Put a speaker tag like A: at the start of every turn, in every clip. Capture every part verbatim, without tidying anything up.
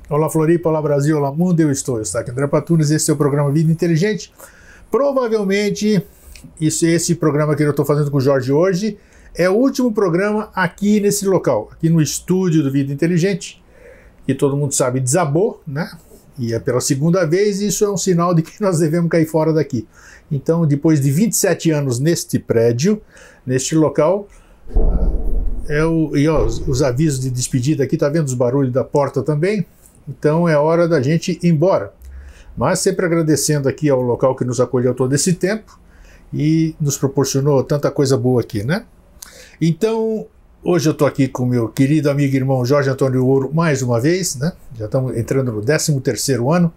A: Olá Floripa, olá Brasil, olá mundo, eu estou, eu estou aqui André Patunas, esse é o programa Vida Inteligente. Provavelmente, isso, esse programa que eu estou fazendo com o Jorge hoje é o último programa aqui nesse local, aqui no estúdio do Vida Inteligente, que todo mundo sabe desabou, né? E é pela segunda vez, isso é um sinal de que nós devemos cair fora daqui. Então, depois de vinte e sete anos neste prédio, neste local, é o, e ó, os avisos de despedida aqui, tá vendo os barulhos da porta também? Então é hora da gente ir embora. Mas sempre agradecendo aqui ao local que nos acolheu todo esse tempo e nos proporcionou tanta coisa boa aqui, né? Então, hoje eu estou aqui com meu querido amigo e irmão Jorge Antônio Ouro mais uma vez, né? Já estamos entrando no décimo terceiro ano,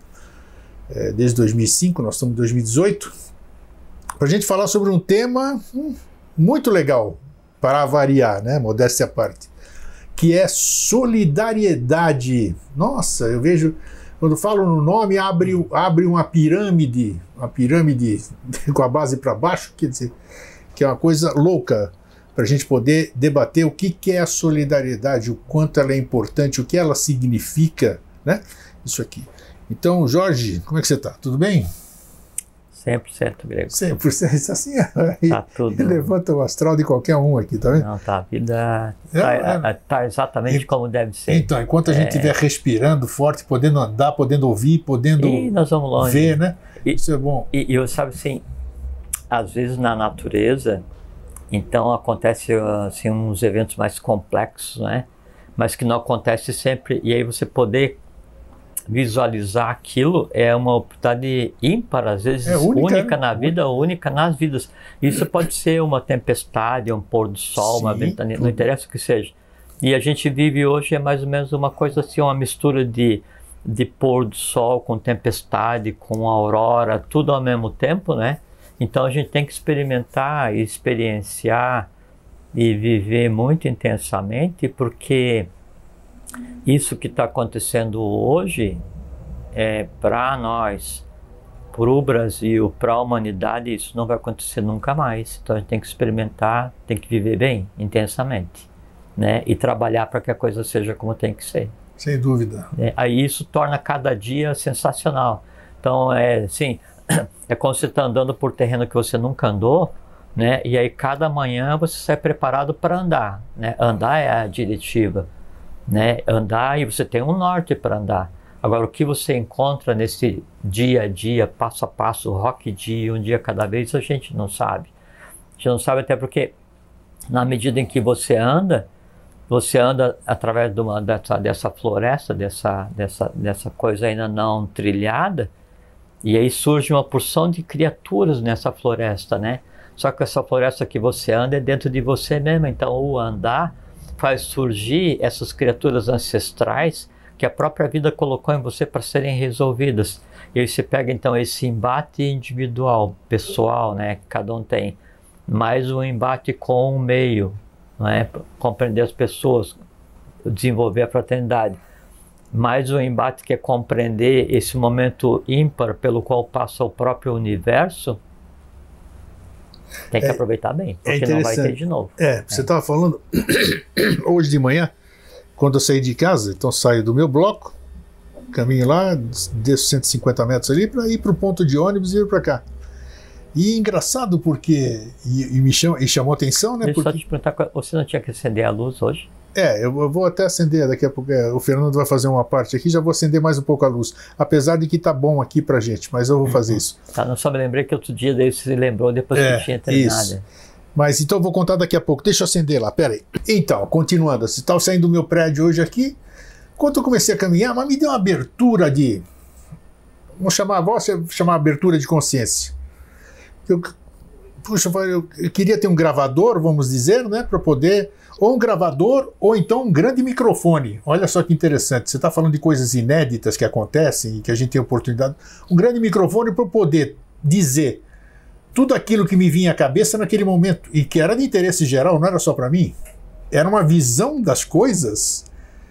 A: é, desde dois mil e cinco, nós estamos em dois mil e dezoito, para a gente falar sobre um tema hum, muito legal, para variar, né? Modéstia à parte, que é solidariedade. Nossa, eu vejo, quando falo no nome, abre, abre uma pirâmide, uma pirâmide com a base para baixo, quer dizer, que é uma coisa louca, para a gente poder debater o que, que é a solidariedade, o quanto ela é importante, o que ela significa, né? Isso aqui. Então, Jorge, como é que você está? Tudo bem?
B: cem por cento, Grego.
A: cem por cento, isso assim,
B: tá tudo.
A: Levanta o astral de qualquer um aqui, tá vendo?
B: Não, tá, a vida
A: é,
B: tá,
A: é.
B: tá exatamente e, como deve ser.
A: Então, enquanto a gente estiver é... respirando forte, podendo andar, podendo ouvir, podendo
B: e nós vamos longe.
A: ver, né?
B: E,
A: isso é bom.
B: E eu sabe assim, às vezes na natureza, então acontece assim uns eventos mais complexos, né? Mas que não acontece sempre, e aí você poder visualizar aquilo é uma oportunidade ímpar, às vezes é única, única né? na vida, única nas vidas. Isso pode ser uma tempestade, um pôr do sol, sim, uma ventania, não interessa o que seja. E a gente vive hoje é mais ou menos uma coisa assim, uma mistura de, de pôr do sol com tempestade, com aurora, tudo ao mesmo tempo, né? Então a gente tem que experimentar, experienciar e viver muito intensamente, porque isso que está acontecendo hoje é para nós, para o Brasil, para a humanidade, isso não vai acontecer nunca mais. Então a gente tem que experimentar, tem que viver bem, intensamente, né? E trabalhar para que a coisa seja como tem que ser.
A: Sem dúvida.
B: É, aí isso torna cada dia sensacional. Então é assim, é como você está andando por terreno que você nunca andou, né? E aí cada manhã você sai preparado para andar, né? Andar é a diretiva. Né? Andar, e você tem um norte para andar. Agora, o que você encontra nesse dia a dia, passo a passo, rock dia, um dia cada vez, a gente não sabe. A gente não sabe até porque, na medida em que você anda, você anda através de uma, dessa, dessa floresta, dessa, dessa, dessa coisa ainda não trilhada, e aí surge uma porção de criaturas nessa floresta, né? Só que essa floresta que você anda é dentro de você mesmo, então o andar faz surgir essas criaturas ancestrais que a própria vida colocou em você para serem resolvidas. E aí você pega então esse embate individual, pessoal, né, que cada um tem, mais um embate com o meio, né, compreender as pessoas, desenvolver a fraternidade, mais um embate que é compreender esse momento ímpar pelo qual passa o próprio universo. Tem que é, aproveitar bem, porque não vai ter de novo.
A: É, você estava é. falando hoje de manhã, quando eu saí de casa, então saio do meu bloco, caminho lá, desço cento e cinquenta metros ali para ir para o ponto de ônibus e ir para cá. E engraçado porque, e, e me chamou, e chamou atenção, né?
B: Deixa eu
A: porque...
B: só te perguntar, você não tinha que acender a luz hoje?
A: É, eu, eu vou até acender daqui a pouco, o Fernando vai fazer uma parte aqui, já vou acender mais um pouco a luz, apesar de que tá bom aqui pra gente, mas eu vou fazer isso.
B: Tá, não só me lembrei que outro dia daí você se lembrou depois
A: é,
B: que tinha terminado.
A: Isso. Mas então eu vou contar daqui a pouco, deixa eu acender lá, pera aí. Então, continuando, você estava saindo do meu prédio hoje aqui, quando eu comecei a caminhar, mas me deu uma abertura de, vamos chamar, vamos chamar abertura de consciência. Eu, puxa, eu, eu queria ter um gravador, vamos dizer, né, para poder... Ou um gravador, ou então um grande microfone. Olha só que interessante. Você está falando de coisas inéditas que acontecem e que a gente tem oportunidade. Um grande microfone para poder dizer tudo aquilo que me vinha à cabeça naquele momento. E que era de interesse geral, não era só para mim. Era uma visão das coisas,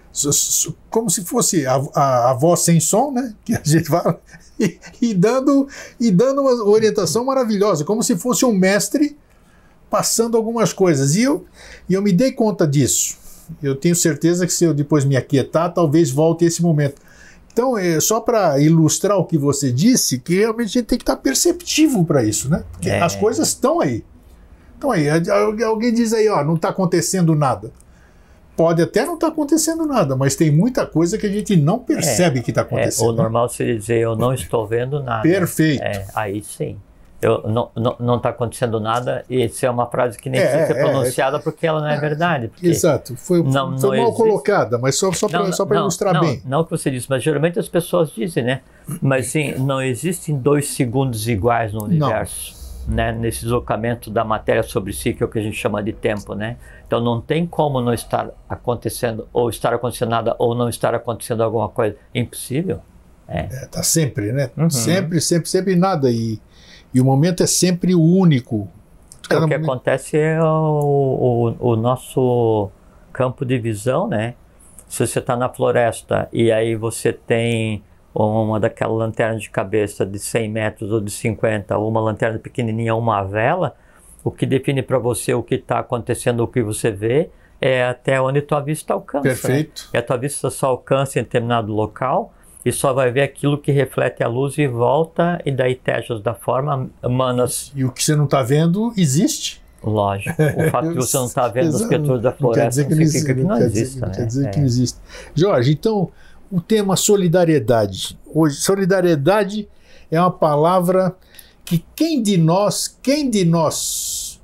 A: como se fosse a, a, a voz sem som, né? Que a gente fala. E, e, dando, e dando uma orientação maravilhosa, como se fosse um mestre passando algumas coisas, e eu, e eu me dei conta disso. Eu tenho certeza que se eu depois me aquietar, talvez volte esse momento. Então, é, só para ilustrar o que você disse, que realmente a gente tem que estar perceptivo para isso, né? Porque
B: É.
A: as coisas estão aí. Estão aí. Alguém diz aí, ó, não está acontecendo nada. Pode até não estar acontecendo nada, mas tem muita coisa que a gente não percebe
B: É,
A: que está
B: É,
A: acontecendo.
B: o normal seria dizer, eu não estou vendo nada.
A: Perfeito.
B: É, aí sim. Eu, não está não, não tá acontecendo nada, e isso é uma frase que nem
A: É,
B: precisa ser
A: é,
B: pronunciada porque ela não é verdade. Porque
A: Exato. Foi,
B: não-
A: foi
B: não
A: mal
B: existe-
A: colocada, mas só, só para
B: Não,
A: só para
B: não,
A: ilustrar
B: não,
A: bem.
B: Não o que você disse, mas geralmente as pessoas dizem, né? Mas sim, não existem dois segundos iguais no universo. Né, nesse deslocamento da matéria sobre si, que é o que a gente chama de tempo, né? Então não tem como não estar acontecendo, ou estar acontecendo nada, ou não estar acontecendo alguma coisa. Impossível. É.
A: É, tá sempre, né?
B: Uhum.
A: Sempre, sempre, sempre nada. E, e o momento é sempre o único. Cada
B: O que
A: momento-
B: acontece é o, o, o nosso campo de visão, né? Se você está na floresta e aí você tem uma daquela lanterna de cabeça de cem metros ou de cinquenta, ou uma lanterna pequenininha, uma vela, o que define para você o que está acontecendo, o que você vê, é até onde tua vista alcança.
A: Perfeito.
B: Né? E a tua vista só alcança em determinado local e só vai ver aquilo que reflete a luz e volta, e daí tejas da forma, manas,
A: E o que você não está vendo existe.
B: lógico. O fato de você não estar vendo as
A: Exato.
B: criaturas da
A: Não quer
B: floresta
A: dizer que
B: não
A: não
B: significa que
A: existe.
B: não
A: Não quer dizer-
B: exista.
A: não
B: né?
A: quer dizer
B: É.
A: que não existe. Jorge, então, o tema solidariedade. Hoje, solidariedade é uma palavra que quem de nós, quem de nós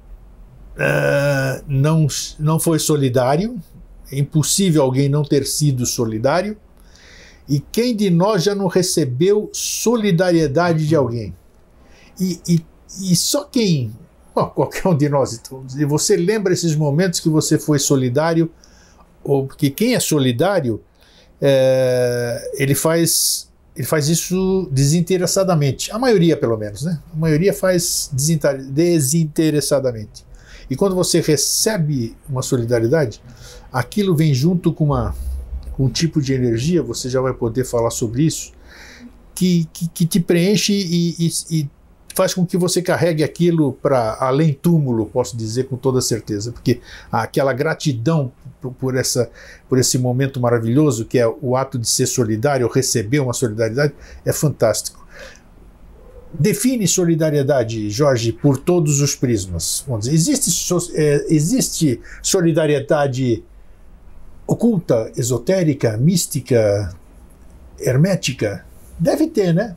A: ah, não, não foi solidário, é impossível alguém não ter sido solidário, e quem de nós já não recebeu solidariedade de alguém? E, e, e só quem, bom, qualquer um de nós, então, e você lembra esses momentos que você foi solidário, ou porque quem é solidário, é, ele faz ele faz isso desinteressadamente, a maioria pelo menos, né? A maioria faz desinter- desinteressadamente. E quando você recebe uma solidariedade, aquilo vem junto com, uma, com um tipo de energia, você já vai poder falar sobre isso, que, que, que te preenche e, e, e faz com que você carregue aquilo para além túmulo, posso dizer com toda certeza, porque aquela gratidão por, por, essa, por esse momento maravilhoso que é o ato de ser solidário, receber uma solidariedade, é fantástico. Define solidariedade, Jorge, por todos os prismas. Vamos dizer, existe, so, é, existe solidariedade oculta, esotérica, mística, hermética? Deve ter, né?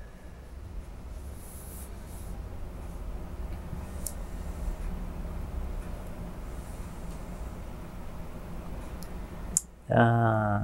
B: Ah,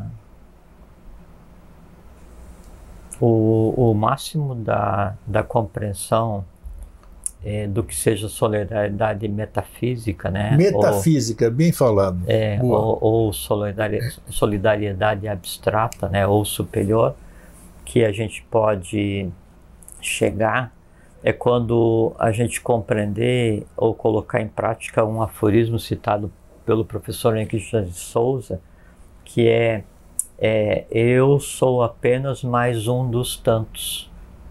B: o, o máximo da, da compreensão é, do que seja solidariedade metafísica, né?
A: Metafísica, bem falado.
B: Ou, é,
A: Boa.
B: ou, ou solidari- solidariedade abstrata, né? Ou superior, que a gente pode chegar é quando a gente compreender ou colocar em prática um aforismo citado pelo professor Henrique de Souza, que é, é eu sou apenas mais um dos tantos.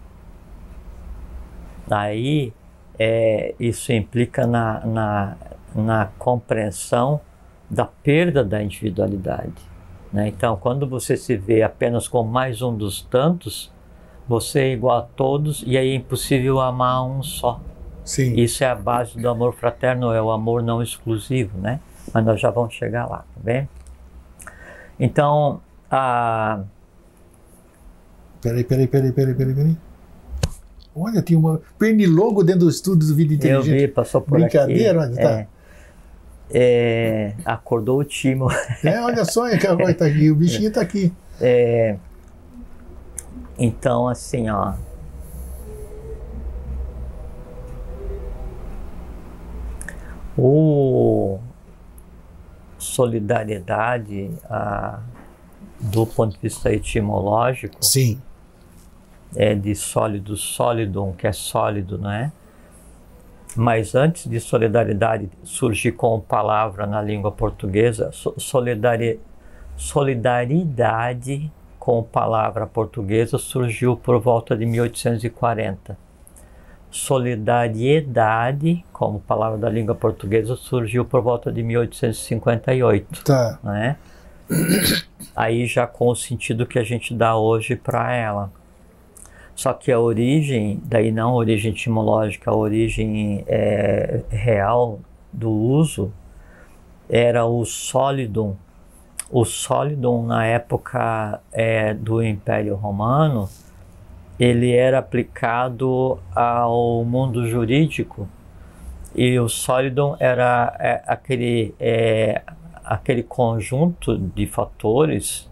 B: Aí é, isso implica na, na, na compreensão da perda da individualidade, né? Então, quando você se vê apenas como mais um dos tantos, você é igual a todos e aí é impossível amar um só.
A: Sim.
B: Isso é a base do amor fraterno, é o amor não exclusivo, né? Mas nós já vamos chegar lá, tá bem? Então, a...
A: Peraí, peraí, peraí, peraí, peraí, peraí. Olha, tem uma pernilongo dentro do estudo do Vida
B: eu
A: Inteligente.
B: vi, passou por
A: Brincadeira,
B: aqui.
A: onde tá?
B: É, é, acordou o timo.
A: É, olha só, que agora tá aqui, o bichinho tá aqui.
B: É, então, assim, ó. O solidariedade, a, do ponto de vista etimológico,
A: Sim.
B: é de sólido, sólidum, que é sólido, não é? Mas antes de solidariedade surgir como palavra na língua portuguesa, solidari, solidariedade como palavra portuguesa surgiu por volta de mil oitocentos e quarenta. Solidariedade como palavra da língua portuguesa surgiu por volta de mil oitocentos e cinquenta e oito.
A: Tá.
B: Não é? aí já com o sentido que a gente dá hoje para ela. Só que a origem, daí não a origem etimológica, a origem é, real do uso, era o solidum. O solidum, na época é, do Império Romano, ele era aplicado ao mundo jurídico, e o solidum era é, aquele, é, aquele conjunto de fatores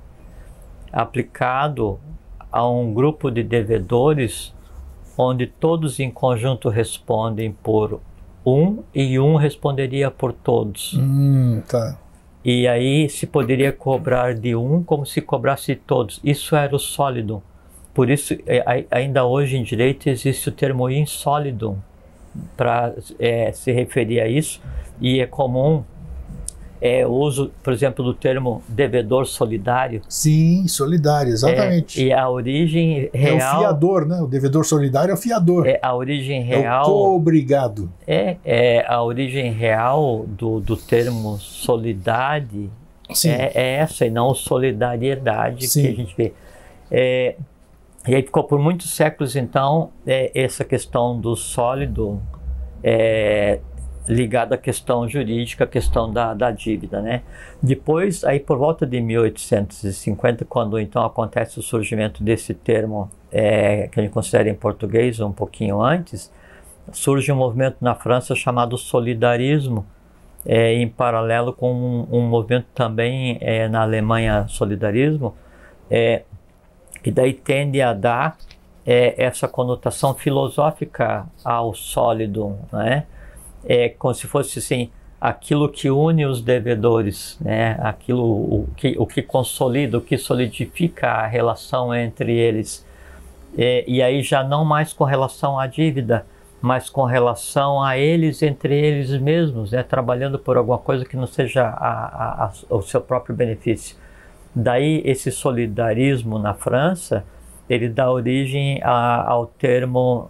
B: aplicado a um grupo de devedores, onde todos em conjunto respondem por um e um responderia por todos.
A: Hum, tá.
B: E aí se poderia cobrar de um como se cobrasse de todos. Isso era o solidum. Por isso, é, ainda hoje em direito existe o termo insólidum para é, se referir a isso, e é comum é, o uso, por exemplo, do termo devedor solidário.
A: Sim, solidário, exatamente.
B: É, e a origem real...
A: É o fiador, né? O devedor solidário é o fiador.
B: É a origem real...
A: É o co-obrigado.
B: É, é a origem real do, do termo solidade.
A: Sim.
B: É, é essa, e não solidariedade.
A: Sim.
B: Que a gente vê. É, e aí ficou por muitos séculos, então, é, essa questão do sólido é, ligada à questão jurídica, a questão da, da dívida, né? Depois, aí por volta de mil oitocentos e cinquenta, quando então acontece o surgimento desse termo, é, que a gente considera em português um pouquinho antes, surge um movimento na França chamado solidarismo, é, em paralelo com um, um movimento também é, na Alemanha, solidarismo, é, e daí tende a dar é, essa conotação filosófica ao sólido, né? É como se fosse assim, aquilo que une os devedores, né? Aquilo o que, o que consolida, o que solidifica a relação entre eles. É, e aí já não mais com relação à dívida, mas com relação a eles, entre eles mesmos, né? Trabalhando por alguma coisa que não seja a, a, a, o seu próprio benefício. Daí esse solidarismo na França, ele dá origem a, ao termo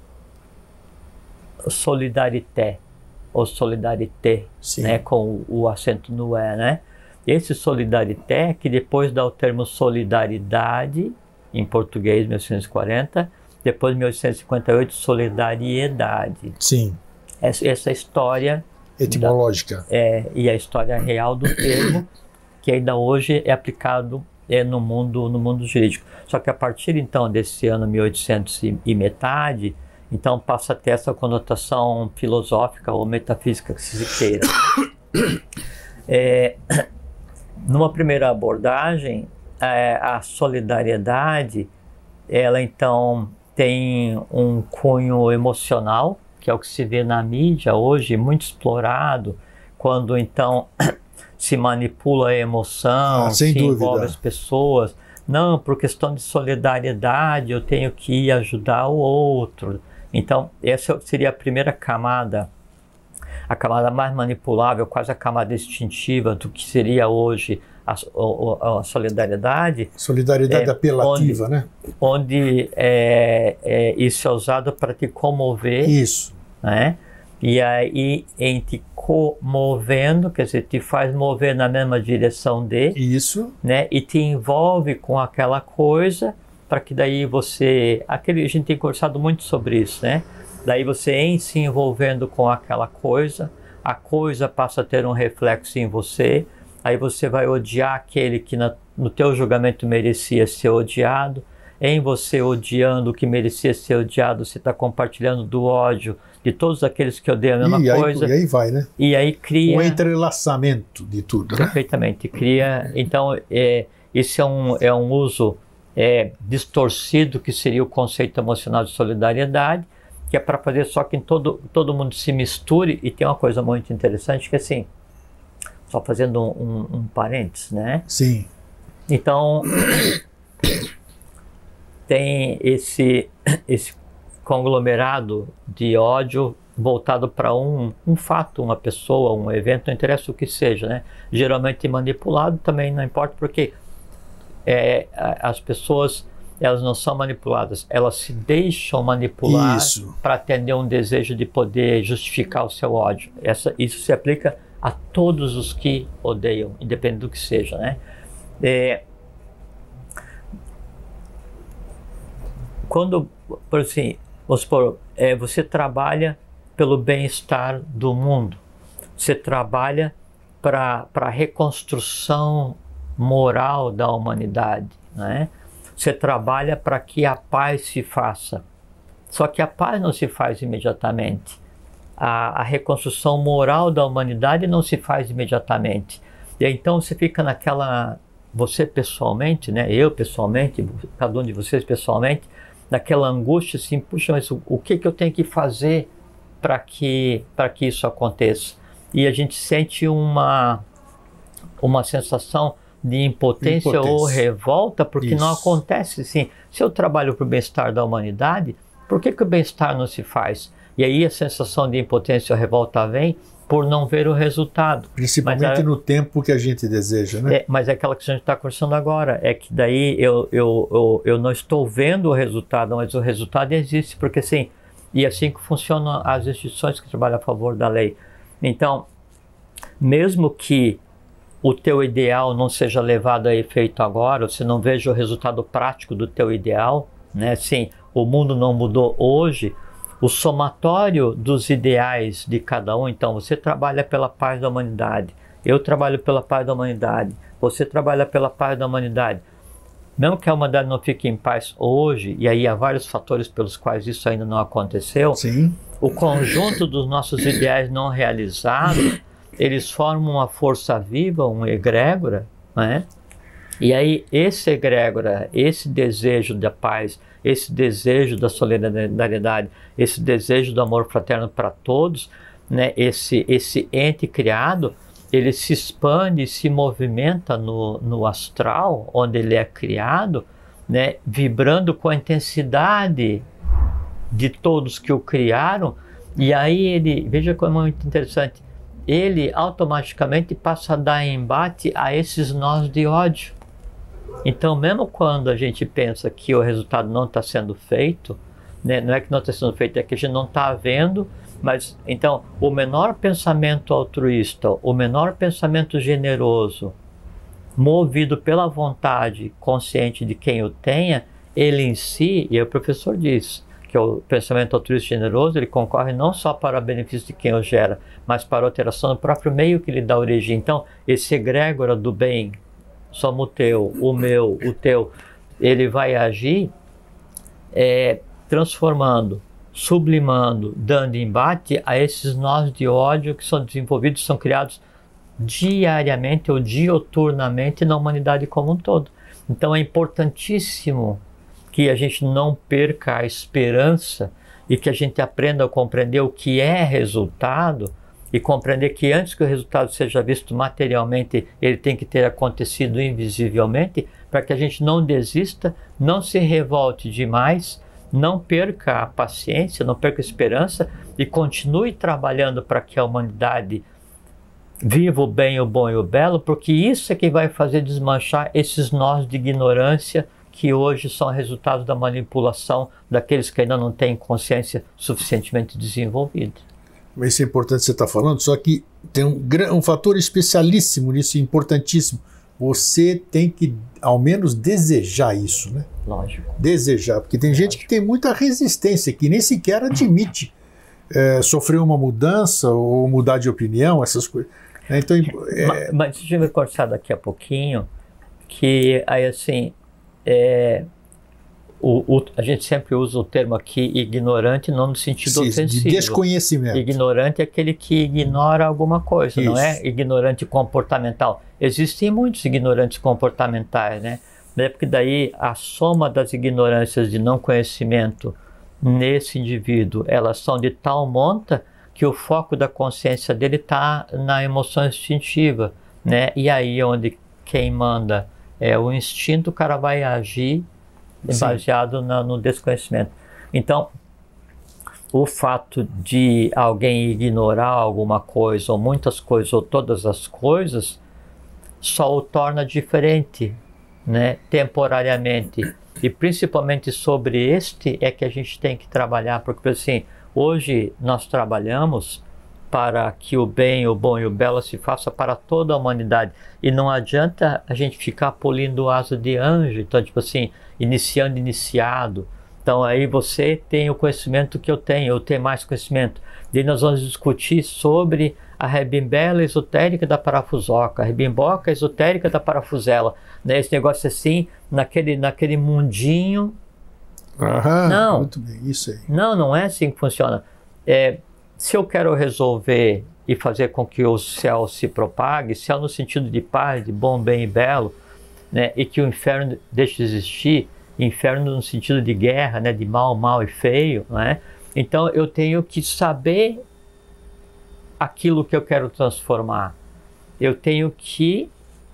B: solidarité, ou solidarité, né, com o, o acento no E, né? Esse solidarité, que depois dá o termo solidariedade, em português, mil oitocentos e quarenta, depois, mil oitocentos e cinquenta e oito, solidariedade.
A: Sim.
B: Essa, essa história...
A: etimológica.
B: Da, é, e a história real do termo, que ainda hoje é aplicado é, no, mundo, no mundo jurídico. Só que a partir, então, desse ano mil e oitocentos e, e metade, então passa a ter essa conotação filosófica ou metafísica, que se queira. É, numa primeira abordagem, é, a solidariedade, ela então tem um cunho emocional, que é o que se vê na mídia hoje, muito explorado, quando então se manipula a emoção,
A: ah, sem
B: se
A: dúvida.
B: envolve as pessoas. Não, por questão de solidariedade, eu tenho que ir ajudar o outro. Então, essa seria a primeira camada, a camada mais manipulável, quase a camada instintiva do que seria hoje a, a, a solidariedade.
A: Solidariedade
B: é,
A: apelativa,
B: onde,
A: né?
B: Onde é, é, isso é usado para te comover.
A: Isso.
B: Né? E aí, em te comovendo, quer dizer, te faz mover na mesma direção de.
A: Isso.
B: Né? E te envolve com aquela coisa, para que daí você... Aquele, a gente tem conversado muito sobre isso, né? Daí você, em se envolvendo com aquela coisa, a coisa passa a ter um reflexo em você, aí você vai odiar aquele que na, no teu julgamento merecia ser odiado, em você odiando o que merecia ser odiado, você está compartilhando do ódio de todos aqueles que odeiam a mesma
A: e aí,
B: coisa.
A: E aí vai, né?
B: E aí cria...
A: Um entrelaçamento de tudo, né?
B: Perfeitamente. Cria... Então, é, esse é um, é um uso é, distorcido, que seria o conceito emocional de solidariedade, que é para fazer só que todo, todo mundo se misture. E tem uma coisa muito interessante, que assim, só fazendo um, um, um parênteses, né?
A: Sim.
B: Então, tem esse, esse conglomerado de ódio voltado para um, um fato, uma pessoa, um evento, não interessa o que seja, né? Geralmente manipulado também, não importa, porque é, as pessoas, elas não são manipuladas, elas se deixam manipular para atender um desejo de poder justificar o seu ódio. Essa, isso se aplica a todos os que odeiam, independente do que seja, né? É, quando, por assim, vamos supor, é, você trabalha pelo bem-estar do mundo, você trabalha para a reconstrução moral da humanidade, né? Você trabalha para que a paz se faça. Só que a paz não se faz imediatamente. A, a reconstrução moral da humanidade não se faz imediatamente. E aí, então você fica naquela, você pessoalmente, né? Eu pessoalmente, cada um de vocês pessoalmente, naquela angústia assim, puxa, mas o, o que, que eu tenho que fazer para que, para que isso aconteça? E a gente sente uma, uma sensação de impotência, impotência. ou revolta, porque isso. não acontece assim. Se eu trabalho para o bem-estar da humanidade, por que, que o bem-estar não se faz? E aí a sensação de impotência ou revolta vem por não ver o resultado.
A: Principalmente a, no tempo que a gente deseja, né?
B: É, mas é aquela que a gente está conversando agora, é que daí eu, eu, eu, eu não estou vendo o resultado, mas o resultado existe, porque assim, e assim que funcionam as instituições que trabalham a favor da lei. Então, mesmo que o teu ideal não seja levado a efeito agora, você não veja o resultado prático do teu ideal, né? Sim, o mundo não mudou hoje, o somatório dos ideais de cada um, então você trabalha pela paz da humanidade, eu trabalho pela paz da humanidade, você trabalha pela paz da humanidade. Mesmo que a humanidade não fique em paz hoje, e aí há vários fatores pelos quais isso ainda não aconteceu,
A: Sim.
B: o conjunto dos nossos ideais não realizados, eles formam uma força viva, um egrégora, né? E aí esse egrégora, esse desejo da paz, esse desejo da solidariedade, esse desejo do amor fraterno para todos, né? esse, esse ente criado, ele se expande e se movimenta no, no astral, onde ele é criado, né? Vibrando com a intensidade de todos que o criaram, e aí ele, veja como é muito interessante, ele automaticamente passa a dar embate a esses nós de ódio. Então, mesmo quando a gente pensa que o resultado não está sendo feito, né, não é que não está sendo feito, é que a gente não está vendo, mas então o menor pensamento altruísta, o menor pensamento generoso, movido pela vontade consciente de quem o tenha, ele em si, e aí o professor diz, que o pensamento altruísta generoso, ele concorre não só para o benefício de quem o gera, mas para a alteração do próprio meio que lhe dá origem. Então, esse egrégora do bem, somos o teu, o meu, o teu, ele vai agir é, transformando, sublimando, dando embate a esses nós de ódio que são desenvolvidos, são criados diariamente ou dioturnamente na humanidade como um todo. Então, é importantíssimo que a gente não perca a esperança e que a gente aprenda a compreender o que é resultado e compreender que antes que o resultado seja visto materialmente, ele tem que ter acontecido invisivelmente, para que a gente não desista, não se revolte demais, não perca a paciência, não perca a esperança e continue trabalhando para que a humanidade viva o bem, o bom e o belo, porque isso é que vai fazer desmanchar esses nós de ignorância que hoje são resultados da manipulação daqueles que ainda não têm consciência suficientemente desenvolvida.
A: Isso é importante você estar falando, só que tem um, um fator especialíssimo nisso, importantíssimo. Você tem que, ao menos, desejar isso, né?
B: Lógico.
A: Desejar, porque tem Lógico. gente que tem muita resistência, que nem sequer admite é, sofrer uma mudança ou mudar de opinião, essas coisas. Então, é...
B: Mas, mas deixa eu me cortar daqui a pouquinho, que aí assim... É, o, o, a gente sempre usa o termo aqui ignorante, não no sentido Sim, ofensivo.
A: De desconhecimento.
B: Ignorante é aquele que ignora alguma coisa, Isso. não é ignorante comportamental. Existem muitos ignorantes comportamentais, né? Porque daí a soma das ignorâncias de não conhecimento nesse indivíduo, elas são de tal monta que o foco da consciência dele está na emoção instintiva, né? E aí onde quem manda é o instinto, o cara vai agir Sim. baseado na, no desconhecimento. Então, o fato de alguém ignorar alguma coisa, ou muitas coisas, ou todas as coisas, só o torna diferente, né, temporariamente. E principalmente sobre este é que a gente tem que trabalhar, porque assim, hoje nós trabalhamos para que o bem, o bom e o belo se faça para toda a humanidade. E não adianta a gente ficar polindo asa de anjo, então tipo assim, iniciando, iniciado. Então aí você tem o conhecimento que eu tenho, eu tenho mais conhecimento. Daí nós vamos discutir sobre a rebimbela esotérica da parafusoca, a rebimboca esotérica da parafusela, né? Esse negócio assim, naquele, naquele mundinho.
A: Aham,
B: não,
A: muito bem, isso aí.
B: Não, não é assim que funciona. É, se eu quero resolver e fazer com que o céu se propague, céu no sentido de paz, de bom, bem e belo, né? E que o inferno deixe de existir, inferno no sentido de guerra, né? De mal, mal e feio, né? Então eu tenho que saber aquilo que eu quero transformar. Eu tenho que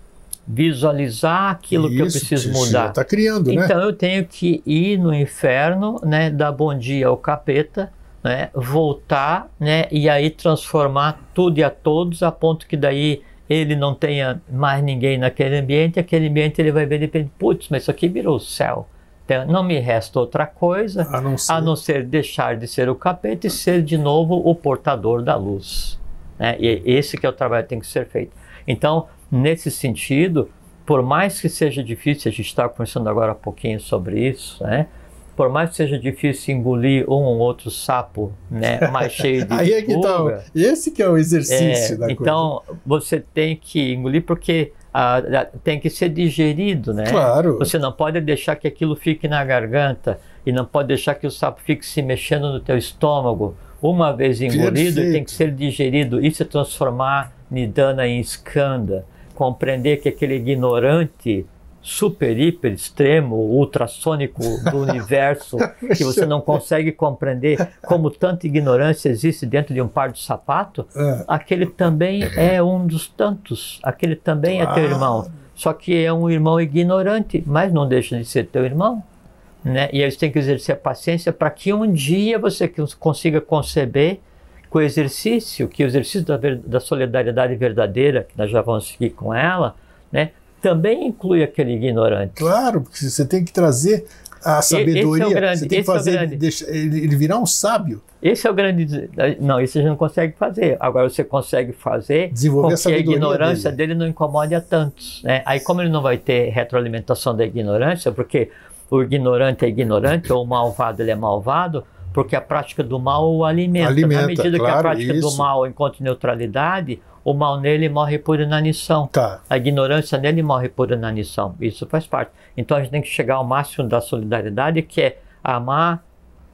B: visualizar aquilo
A: Isso,
B: que eu preciso mudar.
A: Está criando, né?
B: Então eu tenho que ir no inferno, né, dar bom dia ao capeta, né, voltar, né, e aí transformar tudo e a todos, a ponto que daí ele não tenha mais ninguém naquele ambiente, aquele ambiente ele vai ver e pensa, putz, mas isso aqui virou o céu. Então, não me resta outra coisa
A: a não, ser...
B: a não ser deixar de ser o capeta e ser de novo o portador da luz. Né? E esse que é o trabalho que tem que ser feito. Então, nesse sentido, por mais que seja difícil, a gente está conversando agora um pouquinho sobre isso, né? Por mais que seja difícil engolir um ou outro sapo, né, mais cheio de
A: Aí é que tá, esse que é o exercício
B: é,
A: da
B: então, coisa. Você tem que engolir porque ah, tem que ser digerido, né?
A: Claro.
B: Você não pode deixar que aquilo fique na garganta e não pode deixar que o sapo fique se mexendo no teu estômago. Uma vez engolido, ele tem que ser digerido e se transformar nidana em skanda. Compreender que aquele ignorante super, hiper, extremo, ultrassônico do universo, que você não consegue compreender como tanta ignorância existe dentro de um par de sapato, é. Aquele também é um dos tantos, aquele também é teu irmão, só que é um irmão ignorante, mas não deixa de ser teu irmão, né? E aí você tem que exercer a paciência para que um dia você consiga conceber com o exercício, que o exercício da, da solidariedade verdadeira, que nós já vamos seguir com ela, né? Também inclui aquele ignorante.
A: Claro, porque você tem que trazer a sabedoria,
B: esse é o grande,
A: você tem que fazer
B: é
A: ele, deixar, ele, ele virar um sábio.
B: Esse é o grande... Não, isso você não consegue fazer. Agora você consegue fazer
A: desenvolver
B: com
A: a
B: que a ignorância
A: dele.
B: dele não incomode a tantos. Né? Aí como ele não vai ter retroalimentação da ignorância, porque o ignorante é ignorante, ou o malvado ele é malvado, porque a prática do mal o alimenta.
A: alimenta
B: Na medida
A: claro,
B: que a prática
A: isso.
B: do mal encontra neutralidade, o mal nele morre por inanição.
A: Tá.
B: A ignorância nele morre por inanição. Isso faz parte. Então a gente tem que chegar ao máximo da solidariedade, que é amar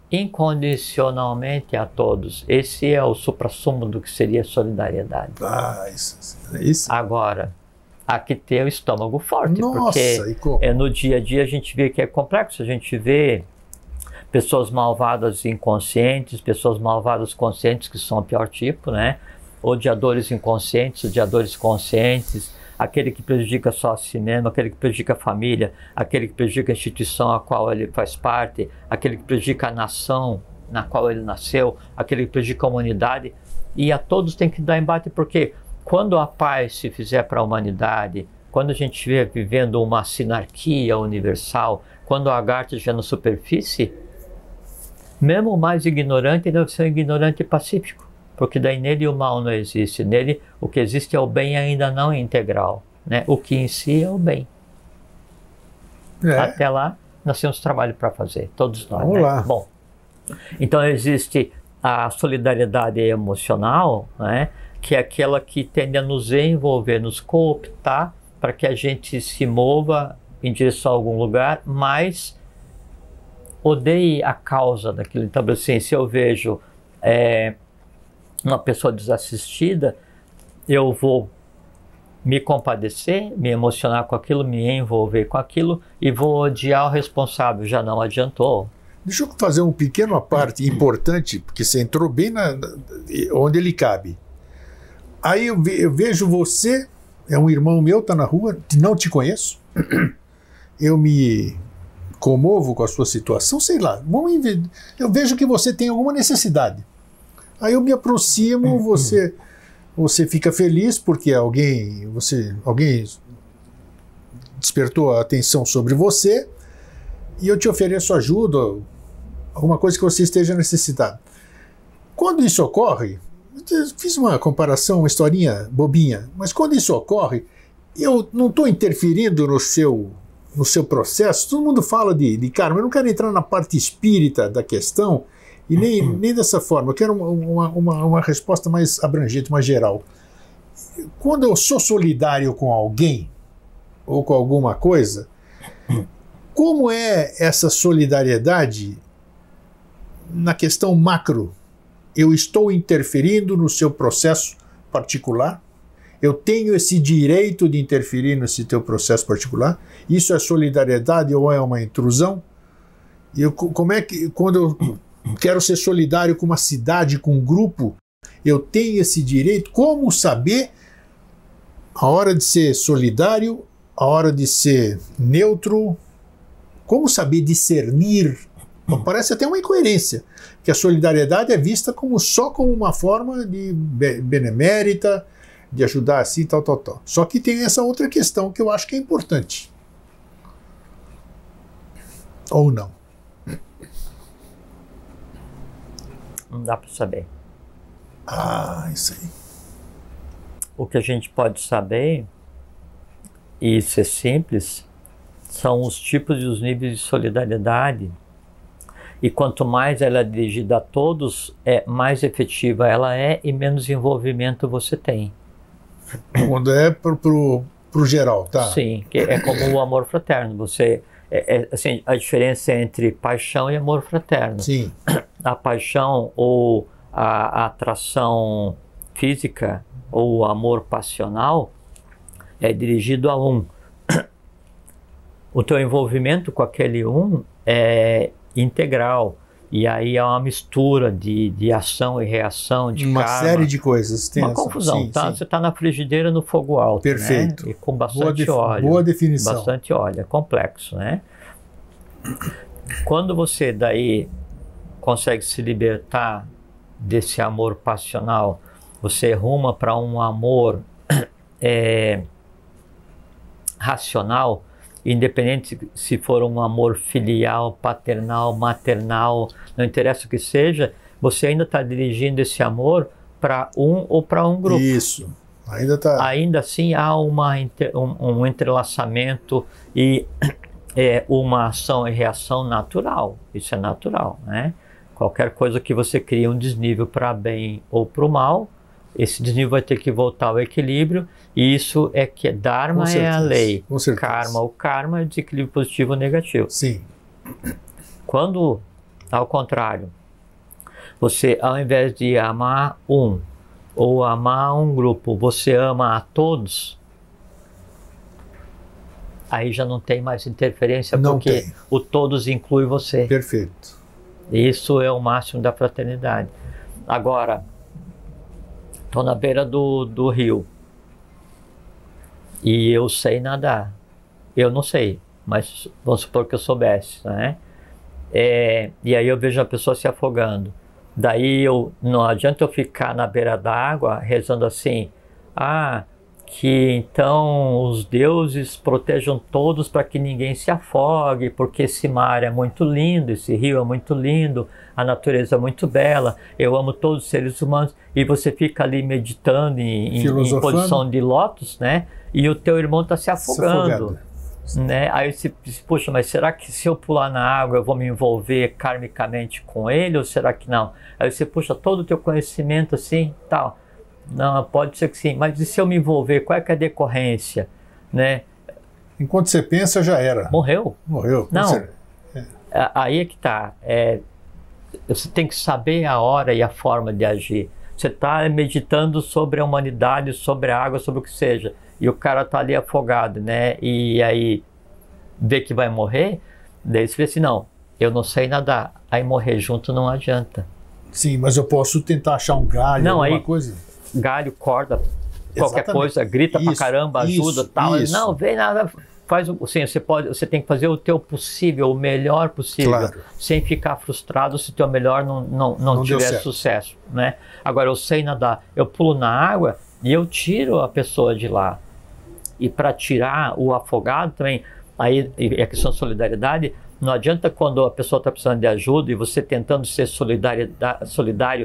B: incondicionalmente a todos. Esse é o suprassumo do que seria solidariedade.
A: Ah, isso. isso.
B: Agora, há que ter o estômago forte.
A: Nossa,
B: porque é, no dia a dia a gente vê que é complexo. A gente vê pessoas malvadas inconscientes, pessoas malvadas conscientes, que são o pior tipo, né? Odiadores inconscientes, odiadores conscientes, aquele que prejudica só o cinema, aquele que prejudica a família, aquele que prejudica a instituição a qual ele faz parte, aquele que prejudica a nação na qual ele nasceu, aquele que prejudica a humanidade. E a todos tem que dar embate, porque quando a paz se fizer para a humanidade, quando a gente estiver vivendo uma sinarquia universal, quando o lagarto estiver na superfície, mesmo o mais ignorante deve ser um ignorante pacífico. Porque daí nele o mal não existe, nele o que existe é o bem ainda não integral, né? O que em si é o bem. É. Até lá nós temos trabalho para fazer, todos nós.
A: Vamos
B: né?
A: lá.
B: Bom, então existe a solidariedade emocional, né? Que é aquela que tende a nos envolver, nos cooptar para que a gente se mova em direção a algum lugar, mas odeie a causa daquilo. Então, assim, se eu vejo é, uma pessoa desassistida, eu vou me compadecer, me emocionar com aquilo, me envolver com aquilo e vou odiar o responsável. Já não adiantou.
A: Deixa eu fazer um pequeno parte importante, porque você entrou bem na, onde ele cabe. Aí eu, ve, eu vejo você, é um irmão meu, está na rua, não te conheço, eu me comovo com a sua situação, sei lá, eu vejo que você tem alguma necessidade. Aí eu me aproximo, você, você fica feliz porque alguém, você, alguém despertou a atenção sobre você e eu te ofereço ajuda, alguma coisa que você esteja necessitado. Quando isso ocorre, fiz uma comparação, uma historinha bobinha, mas quando isso ocorre, eu não estou interferindo no seu, no seu processo. Todo mundo fala de, de karma, eu não quero entrar na parte espírita da questão, e nem, nem dessa forma, eu quero uma, uma, uma resposta mais abrangente, mais geral. Quando eu sou solidário com alguém, ou com alguma coisa, como é essa solidariedade na questão macro? Eu estou interferindo no seu processo particular? Eu tenho esse direito de interferir nesse teu processo particular? Isso é solidariedade ou é uma intrusão? E eu, como é que, quando eu quero ser solidário com uma cidade, com um grupo, eu tenho esse direito? Como saber a hora de ser solidário, a hora de ser neutro? Como saber discernir? Bom, parece até uma incoerência, que a solidariedade é vista como, só como uma forma de benemérita, de ajudar assim, tal, tal, tal. Só que tem essa outra questão que eu acho que é importante. Ou não?
B: Não dá para saber.
A: Ah, isso aí.
B: O que a gente pode saber, e isso é simples, são os tipos e os níveis de solidariedade. E quanto mais ela é dirigida a todos, é mais efetiva ela é e menos envolvimento você tem.
A: Quando é pro, pro, pro geral, tá?
B: Sim, que é como o amor fraterno. Você, é, é, assim, a diferença é entre paixão e amor fraterno.
A: Sim.
B: A paixão ou a, a atração física ou o amor passional é dirigido a um. O teu envolvimento com aquele um é integral. E aí é uma mistura de, de ação e reação, de
A: uma
B: karma.
A: série de coisas. Tem
B: uma
A: essa.
B: confusão,
A: Sim,
B: tá?
A: sim.
B: Você está na frigideira no fogo alto,
A: perfeito,
B: né? E com bastante
A: boa def
B: óleo.
A: Boa definição.
B: Bastante óleo, é complexo, né? Quando você daí consegue se libertar desse amor passional, você ruma para um amor é, racional, independente se for um amor filial, paternal, maternal, não interessa o que seja, você ainda está dirigindo esse amor para um ou para um grupo.
A: Isso, ainda tá.
B: Ainda assim há uma, um, um entrelaçamento e é, uma ação e reação natural, isso é natural, né? Qualquer coisa que você cria um desnível para bem ou para o mal, esse desnível vai ter que voltar ao equilíbrio, e isso é que Dharma
A: Com certeza,
B: é a lei,
A: com certeza.
B: Karma, o karma é desequilíbrio positivo ou negativo.
A: Sim.
B: Quando, ao contrário, você, ao invés de amar um, ou amar um grupo, você ama a todos, aí já não tem mais interferência,
A: não
B: porque
A: tem.
B: O todos inclui você.
A: Perfeito.
B: Isso é o máximo da fraternidade. Agora, estou na beira do, do rio e eu sei nadar. Eu não sei, mas vamos supor que eu soubesse, né? É, e aí eu vejo a pessoa se afogando. Daí eu, não adianta eu ficar na beira da água rezando assim, ah, que então os deuses protejam todos para que ninguém se afogue, porque esse mar é muito lindo, esse rio é muito lindo, a natureza é muito bela, eu amo todos os seres humanos, e você fica ali meditando em, em, em posição de lótus, né? E o teu irmão está se afogando. Se né? Aí você diz, puxa, mas será que se eu pular na água eu vou me envolver karmicamente com ele, ou será que não? Aí você puxa todo o teu conhecimento assim, tal. Não, pode ser que sim, mas e se eu me envolver, qual é que é a decorrência, né?
A: Enquanto você pensa, já era.
B: Morreu.
A: Morreu.
B: Não,
A: é.
B: Aí é que tá. É, você tem que saber a hora e a forma de agir. Você está meditando sobre a humanidade, sobre a água, sobre o que seja, e o cara tá ali afogado, né? E aí vê que vai morrer, daí você vê assim, não, eu não sei nadar. Aí morrer junto não adianta.
A: Sim, mas eu posso tentar achar um galho,
B: não,
A: alguma
B: aí,
A: coisa?
B: Galho, corda, qualquer
A: Exatamente.
B: coisa, grita
A: isso,
B: pra caramba, ajuda,
A: isso,
B: tal.
A: Isso.
B: Não, vem nada, faz o, assim, você pode, você tem que fazer o teu possível, o melhor possível,
A: claro.
B: Sem ficar frustrado se o teu melhor não, não, não, não tiver sucesso, né? Agora, eu sei nadar, eu pulo na água e eu tiro a pessoa de lá. E para tirar o afogado também, aí a questão de solidariedade, não adianta quando a pessoa está precisando de ajuda e você tentando ser solidário, solidário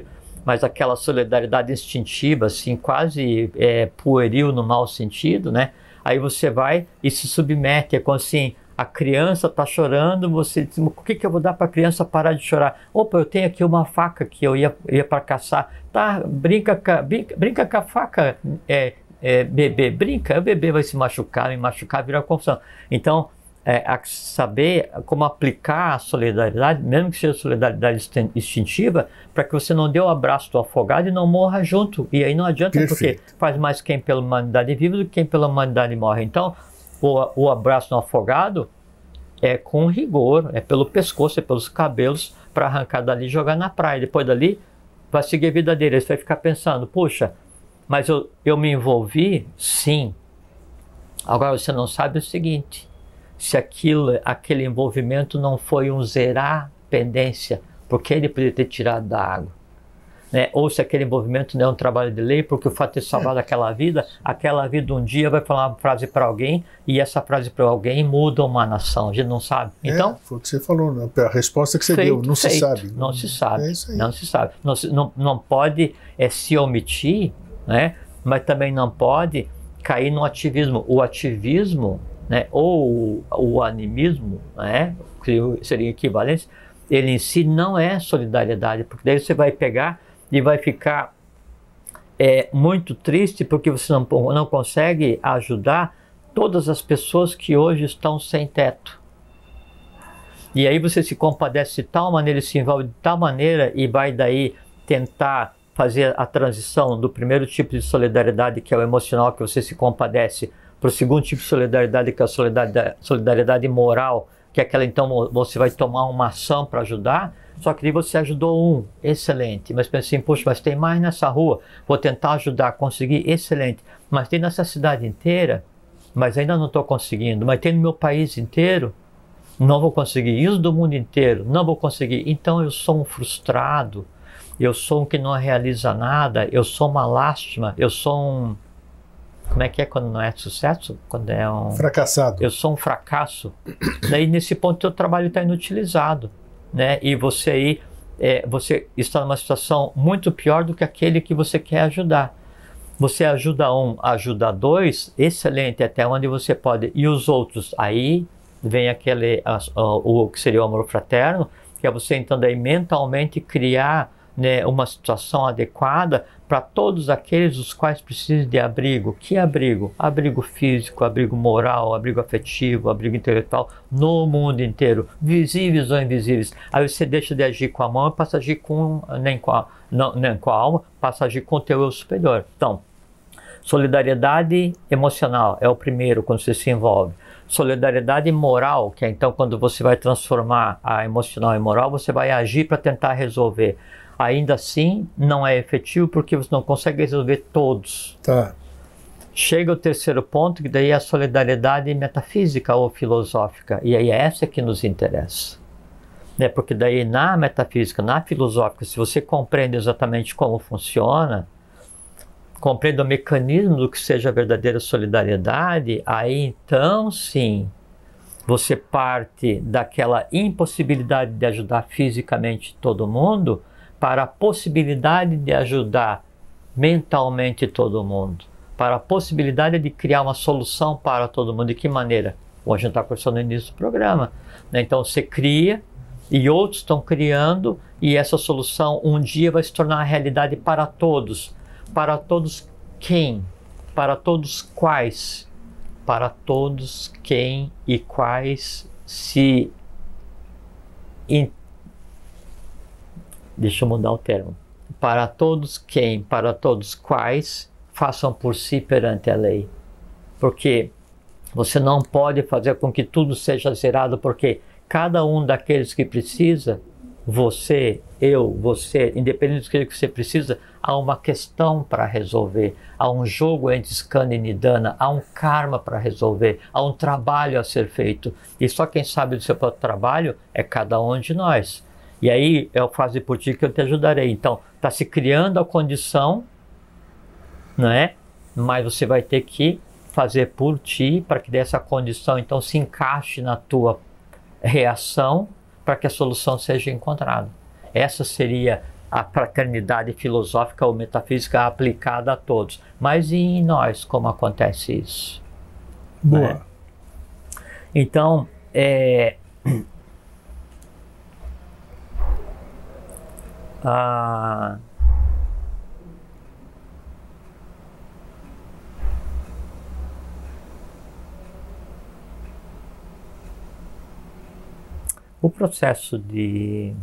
B: mas aquela solidariedade instintiva, assim, quase é, pueril no mau sentido, né? Aí você vai e se submete, é como assim, a criança está chorando, você diz, o que, que eu vou dar para a criança parar de chorar? Opa, eu tenho aqui uma faca que eu ia, ia para caçar. Tá, brinca, brinca, brinca com a faca, é, é, bebê, brinca, o bebê vai se machucar, me machucar, virar confusão. Então, é, a saber como aplicar a solidariedade, mesmo que seja solidariedade instintiva, para que você não dê o abraço do afogado e não morra junto. E aí não adianta, Perfeito. Porque faz mais quem pela humanidade vive do que quem pela humanidade morre. Então, o, o abraço no afogado é com rigor, é pelo pescoço, é pelos cabelos, para arrancar dali e jogar na praia. Depois dali, vai seguir a vida dele. Você vai ficar pensando, puxa, mas eu, eu me envolvi? Sim. Agora você não sabe o seguinte, se aquilo, aquele envolvimento não foi um zerar pendência, porque ele poderia ter tirado da água. Né? Ou se aquele envolvimento não é um trabalho de lei, porque o fato de ter salvado é. aquela vida, aquela vida um dia vai falar uma frase para alguém, e essa frase para alguém muda uma nação, a gente não sabe. Então,
A: é, foi o que você falou, a resposta que você feito, deu, não feito, se sabe.
B: Não se sabe, é isso aí. não se sabe. Não, não, não pode é, se omitir, né? Mas também não pode cair no ativismo. O ativismo, né, ou o animismo, né, que seria equivalente, ele em si não é solidariedade, porque daí você vai pegar e vai ficar é, muito triste porque você não, não consegue ajudar todas as pessoas que hoje estão sem teto. E aí você se compadece de tal maneira, se envolve de tal maneira e vai daí tentar fazer a transição do primeiro tipo de solidariedade, que é o emocional, que você se compadece, para o segundo tipo de solidariedade, que é a solidariedade, solidariedade moral, que é aquela, então, você vai tomar uma ação para ajudar, só que aí você ajudou um, excelente, mas pensa assim, poxa, mas tem mais nessa rua, vou tentar ajudar, conseguir, excelente, mas tem nessa cidade inteira, mas ainda não estou conseguindo, mas tem no meu país inteiro, não vou conseguir, isso do mundo inteiro, não vou conseguir, então eu sou um frustrado, eu sou um que não realiza nada, eu sou uma lástima, eu sou um... Como é que é quando não é sucesso? Quando é um...
A: Fracassado.
B: Eu sou um fracasso. Daí nesse ponto o teu trabalho está inutilizado, né? E você aí, é, você está numa situação muito pior do que aquele que você quer ajudar. Você ajuda um, ajuda dois, excelente, até onde você pode. E os outros, aí vem aquele, a, a, o que seria o amor fraterno, que é você então daí mentalmente criar, né, uma situação adequada para todos aqueles os quais precisam de abrigo. Que abrigo? Abrigo físico, abrigo moral, abrigo afetivo, abrigo intelectual, no mundo inteiro, visíveis ou invisíveis. Aí você deixa de agir com a mão e passa a agir com, nem, com a, não, nem com a alma, passa a agir com o teu eu superior. Então, solidariedade emocional é o primeiro quando você se envolve. Solidariedade moral, que é então quando você vai transformar a emocional em moral, você vai agir para tentar resolver. Ainda assim, não é efetivo porque você não consegue resolver todos.
A: Tá.
B: Chega o terceiro ponto, que daí é a solidariedade metafísica ou filosófica. E aí é essa que nos interessa. Né? Porque daí na metafísica, na filosófica, se você compreende exatamente como funciona, compreende o mecanismo do que seja a verdadeira solidariedade, aí então sim, você parte daquela impossibilidade de ajudar fisicamente todo mundo para a possibilidade de ajudar mentalmente todo mundo, para a possibilidade de criar uma solução para todo mundo. De que maneira? Bom, a gente está conversando no início do programa, né? Então você cria e outros estão criando e essa solução um dia vai se tornar realidade para todos. Para todos quem? Para todos quais? Para todos quem e quais se... In... Deixa eu mudar o termo. Para todos quem, para todos quais, façam por si perante a lei. Porque você não pode fazer com que tudo seja zerado, porque cada um daqueles que precisa, você, eu, você, independente do que você precisa, há uma questão para resolver, há um jogo entre Skanda e Nidana, há um karma para resolver, há um trabalho a ser feito. E só quem sabe do seu próprio trabalho é cada um de nós. E aí eu faço por ti que eu te ajudarei. Então, está se criando a condição, não é? Mas você vai ter que fazer por ti para que dessa condição então se encaixe na tua reação para que a solução seja encontrada. Essa seria a fraternidade filosófica ou metafísica aplicada a todos. Mas e em nós, como acontece isso?
A: Boa.
B: Né? Então, é, a, o processo de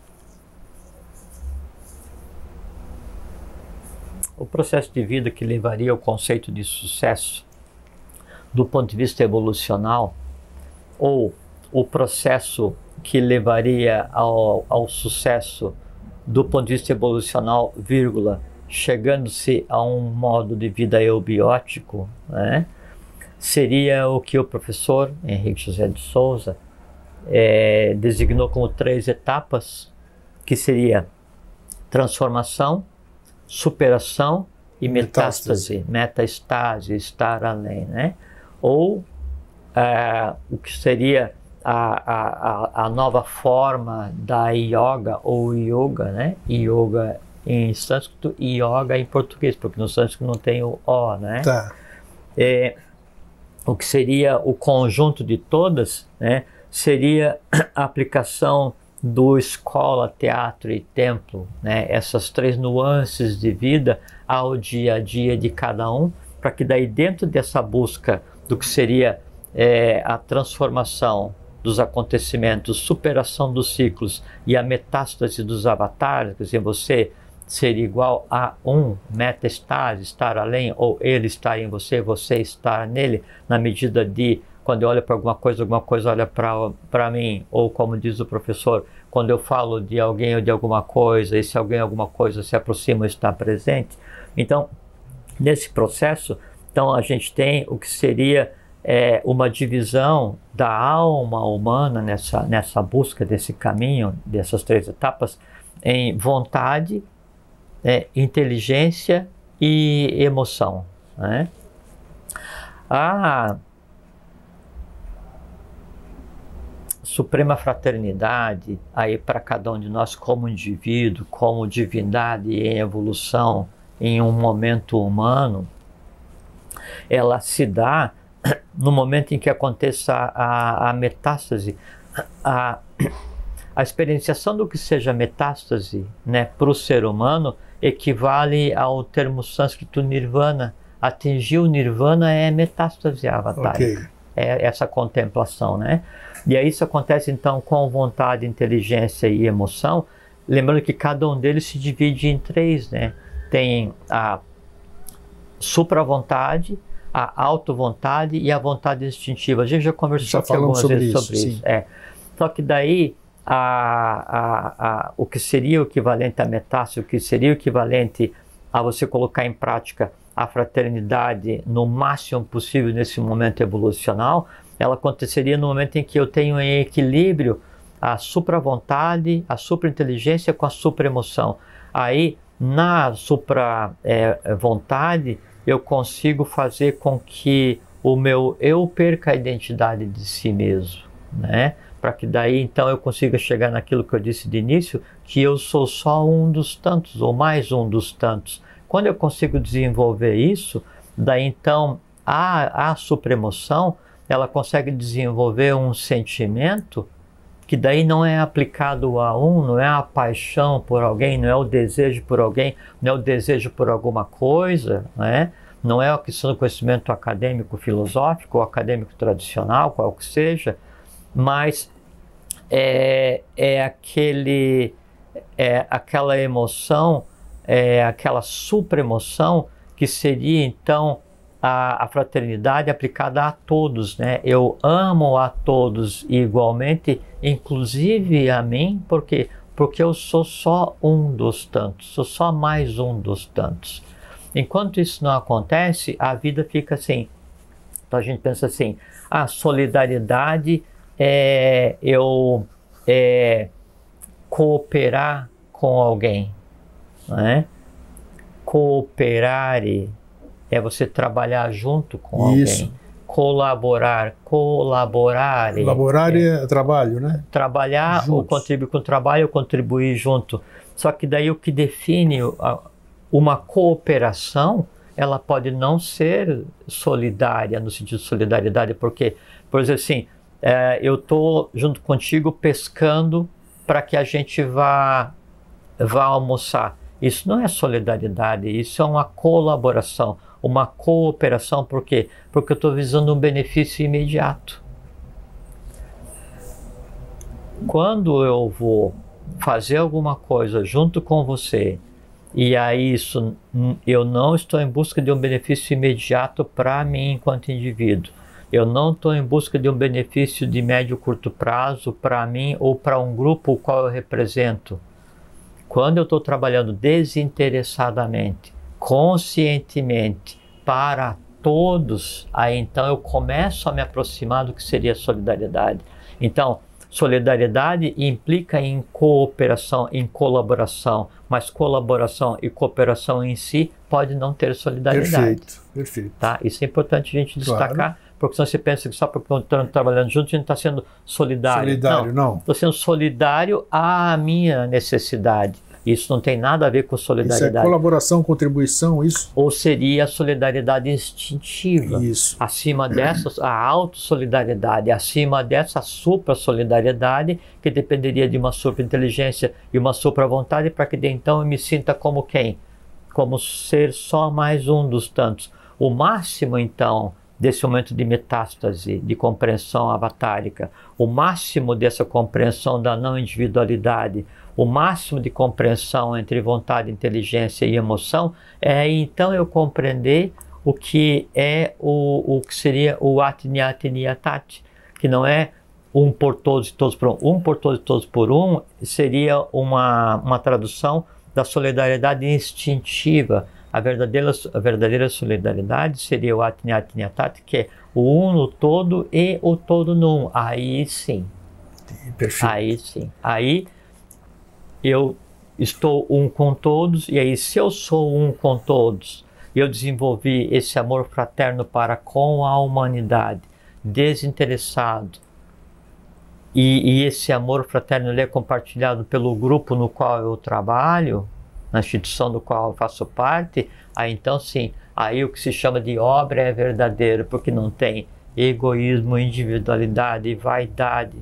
B: o processo de vida que levaria ao conceito de sucesso do ponto de vista evolucional, ou o processo que levaria ao, ao sucesso do ponto de vista evolucional, vírgula, chegando-se a um modo de vida eubiótico, né, seria o que o professor Henrique José de Souza é, designou como três etapas, que seria transformação, superação e metástase, metaestase, estar além, né? Ou uh, o que seria a, a, a nova forma da yoga ou yoga, né? Yoga em sânscrito e yoga em português, porque no sânscrito não tem o O, né?
A: Tá.
B: É, o que seria o conjunto de todas, né? Seria a aplicação do escola, teatro e templo, né? Essas três nuances de vida ao dia a dia de cada um, para que daí dentro dessa busca do que seria é, a transformação dos acontecimentos, superação dos ciclos e a metástase dos avatares, quer dizer, você ser igual a um, metaestase, estar além, ou ele estar em você, você estar nele, na medida de quando eu olho para alguma coisa, alguma coisa olha para mim, ou como diz o professor, quando eu falo de alguém ou de alguma coisa, e se alguém alguma coisa se aproxima, está presente. Então, nesse processo, então a gente tem o que seria é, uma divisão da alma humana nessa, nessa busca desse caminho, dessas três etapas, em vontade, é, inteligência e emoção, né? A suprema fraternidade aí para cada um de nós como indivíduo, como divindade em evolução em um momento humano, ela se dá no momento em que aconteça a, a metástase, a, a experienciação do que seja metástase, né, para o ser humano equivale ao termo sânscrito nirvana. Atingir o nirvana é metástase avatárica. Okay. É essa contemplação, né? E aí isso acontece então com vontade, inteligência e emoção, lembrando que cada um deles se divide em três, né? Tem a supra-vontade, a auto-vontade e a vontade instintiva. A gente já conversou aqui algumas
A: sobre
B: vezes
A: isso,
B: sobre
A: sim.
B: isso. É. Só que daí a, a, a, o que seria o equivalente à metástase, o que seria o equivalente a você colocar em prática a fraternidade no máximo possível nesse momento evolucional, ela aconteceria no momento em que eu tenho em equilíbrio a supra-vontade, a supra-inteligência com a supra-emoção. Aí, na supra-vontade, eu consigo fazer com que o meu eu perca a identidade de si mesmo, né? Para que daí, então, eu consiga chegar naquilo que eu disse de início, que eu sou só um dos tantos, ou mais um dos tantos. Quando eu consigo desenvolver isso, daí, então, a, a supra-emoção, ela consegue desenvolver um sentimento que daí não é aplicado a um, não é a paixão por alguém, não é o desejo por alguém, não é o desejo por alguma coisa, né? Não é a questão do conhecimento acadêmico, filosófico, ou acadêmico tradicional, qual que seja, mas é, é, aquele, é aquela emoção, é aquela supra-emoção que seria então A, a fraternidade aplicada a todos, né? Eu amo a todos igualmente, inclusive a mim, porque porque eu sou só um dos tantos, sou só mais um dos tantos. Enquanto isso não acontece, a vida fica assim. Então a gente pensa assim: a solidariedade é eu é, cooperar com alguém, né? Cooperare é você trabalhar junto com
A: Isso.
B: alguém. colaborar, colaborar.
A: Colaborar é, é trabalho, né?
B: Trabalhar Juntos. Ou contribuir com o trabalho ou contribuir junto. Só que daí o que define uma cooperação, ela pode não ser solidária, no sentido de solidariedade, porque, por exemplo, assim, é, eu estou junto contigo pescando para que a gente vá, vá almoçar. Isso não é solidariedade, isso é uma colaboração, uma cooperação. Por quê? Porque eu estou visando um benefício imediato. Quando eu vou fazer alguma coisa junto com você, e aí isso, eu não estou em busca de um benefício imediato para mim enquanto indivíduo. Eu não estou em busca de um benefício de médio e curto prazo para mim ou para um grupo o qual eu represento. Quando eu estou trabalhando desinteressadamente, conscientemente, para todos, aí então eu começo a me aproximar do que seria solidariedade. Então, solidariedade implica em cooperação, em colaboração, mas colaboração e cooperação em si pode não ter solidariedade.
A: Perfeito, perfeito.
B: Tá? Isso é importante a gente destacar, claro. Porque senão você pensa que só porque estamos trabalhando juntos a gente está sendo solidário.
A: Solidário, não.
B: Estou sendo solidário à minha necessidade. Isso não tem nada a ver com solidariedade.
A: Isso é colaboração, contribuição, isso?
B: Ou seria a solidariedade instintiva.
A: Isso.
B: Acima dessa, a autossolidariedade. Acima dessa, a supra-solidariedade, que dependeria de uma supra-inteligência e uma supra-vontade, para que de então eu me sinta como quem? Como ser só mais um dos tantos. O máximo, então, desse momento de metástase, de compreensão avatárica, o máximo dessa compreensão da não individualidade, o máximo de compreensão entre vontade, inteligência e emoção, é então eu compreender o que é o, o que seria o atnyatnyatat, que não é um por todos e todos por um. Um por todos e todos por um seria uma, uma tradução da solidariedade instintiva. A verdadeira, a verdadeira solidariedade seria o atnyatnyatat, que é o um no todo e o todo no um. Aí sim.
A: Perfeito.
B: Aí sim. Aí eu estou um com todos, e aí se eu sou um com todos, eu desenvolvi esse amor fraterno para com a humanidade, desinteressado, e, e esse amor fraterno ele é compartilhado pelo grupo no qual eu trabalho, na instituição do qual eu faço parte, aí então sim, aí o que se chama de obra é verdadeiro, porque não tem egoísmo, individualidade e vaidade.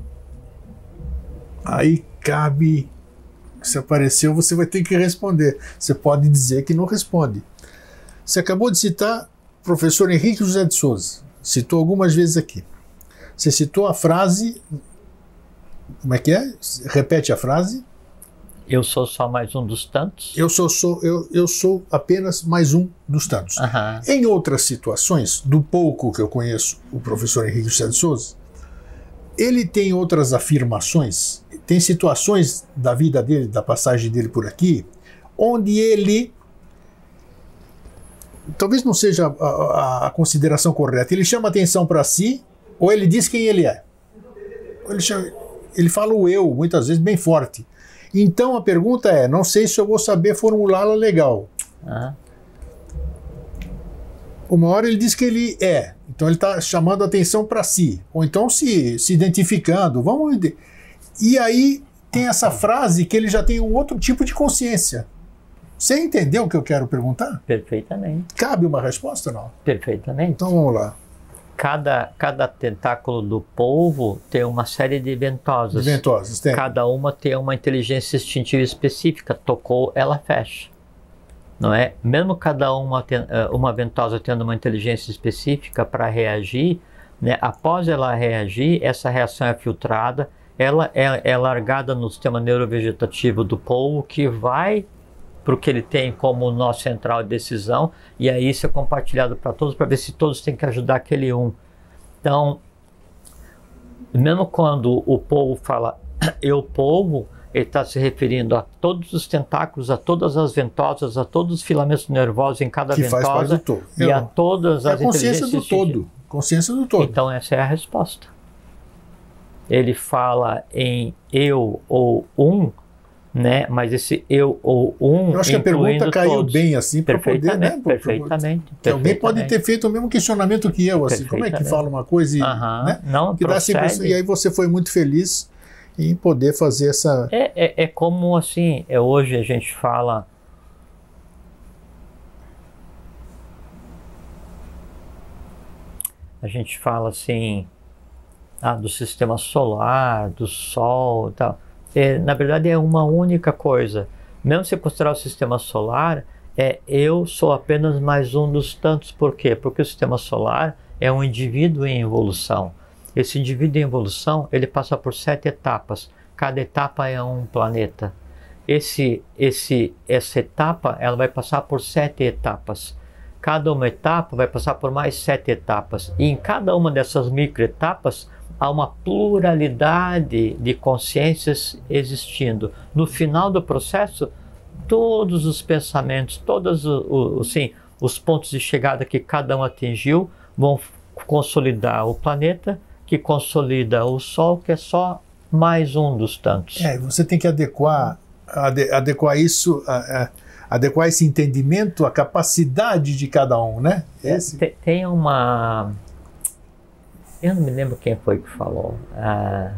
A: Aí cabe... Se apareceu, você vai ter que responder. Você pode dizer que não responde. Você acabou de citar o professor Henrique José de Souza. Citou algumas vezes aqui. Você citou a frase... Como é que é? Repete a frase.
B: Eu sou só mais um dos tantos.
A: Eu sou, sou, eu, eu sou apenas mais um dos tantos.
B: Uhum.
A: Em outras situações, do pouco que eu conheço o professor Henrique José de Souza, ele tem outras afirmações, tem situações da vida dele, da passagem dele por aqui, onde ele, talvez não seja a, a, a consideração correta, ele chama atenção para si, ou ele diz quem ele é. Ele, chama, ele fala o eu, muitas vezes bem forte. Então a pergunta é, não sei se eu vou saber formulá-la legal.
B: Ah.
A: Uma hora ele diz que ele é, então ele está chamando a atenção para si, ou então se, se identificando, vamos... E aí tem essa frase que ele já tem um outro tipo de consciência. Você entendeu o que eu quero perguntar?
B: Perfeitamente.
A: Cabe uma resposta, não?
B: Perfeitamente.
A: Então vamos lá.
B: Cada, cada tentáculo do polvo tem uma série de ventosas.
A: De ventosas, tem.
B: Cada uma tem uma inteligência instintiva específica. Tocou, ela fecha. Não é? Mesmo cada uma, uma ventosa tendo uma inteligência específica para reagir, né? Após ela reagir, essa reação é filtrada, ela é, é largada no sistema neurovegetativo do polvo, que vai para o que ele tem como nó central de decisão, e aí isso é compartilhado para todos, para ver se todos têm que ajudar aquele um. Então, mesmo quando o polvo fala eu polvo, ele está se referindo a todos os tentáculos, a todas as ventosas, a todos os filamentos nervosos em cada
A: que faz
B: ventosa,
A: parte do todo.
B: e a todas as
A: é a consciência do todo. Consciência do todo.
B: Então essa é a resposta. Ele fala em eu ou um, né? Mas esse eu ou um,
A: eu acho que a pergunta caiu
B: todos.
A: bem assim para poder, né?
B: Perfeitamente.
A: Que alguém pode ter feito o mesmo questionamento que eu, assim, como é que fala uma coisa e,
B: uhum.
A: né?
B: Não,
A: que dá sempre, e aí você foi muito feliz em poder fazer essa...
B: É, é, é como assim, é, hoje a gente fala... A gente fala assim, ah, do sistema solar, do Sol e tal. É, na verdade é uma única coisa. Mesmo se considerar o sistema solar, é, eu sou apenas mais um dos tantos. Por quê? Porque o sistema solar é um indivíduo em evolução. Esse indivíduo em evolução, ele passa por sete etapas. Cada etapa é um planeta. Esse, esse, essa etapa, ela vai passar por sete etapas. Cada uma etapa vai passar por mais sete etapas. E em cada uma dessas microetapas, há uma pluralidade de consciências existindo. No final do processo, todos os pensamentos, todos os, sim, os pontos de chegada que cada um atingiu vão consolidar o planeta, que consolida o Sol, que é só mais um dos tantos.
A: É, você tem que adequar, ade, adequar isso, a, a, adequar esse entendimento à capacidade de cada um, né? Esse...
B: Tem, tem uma... Eu não me lembro quem foi que falou. Ah,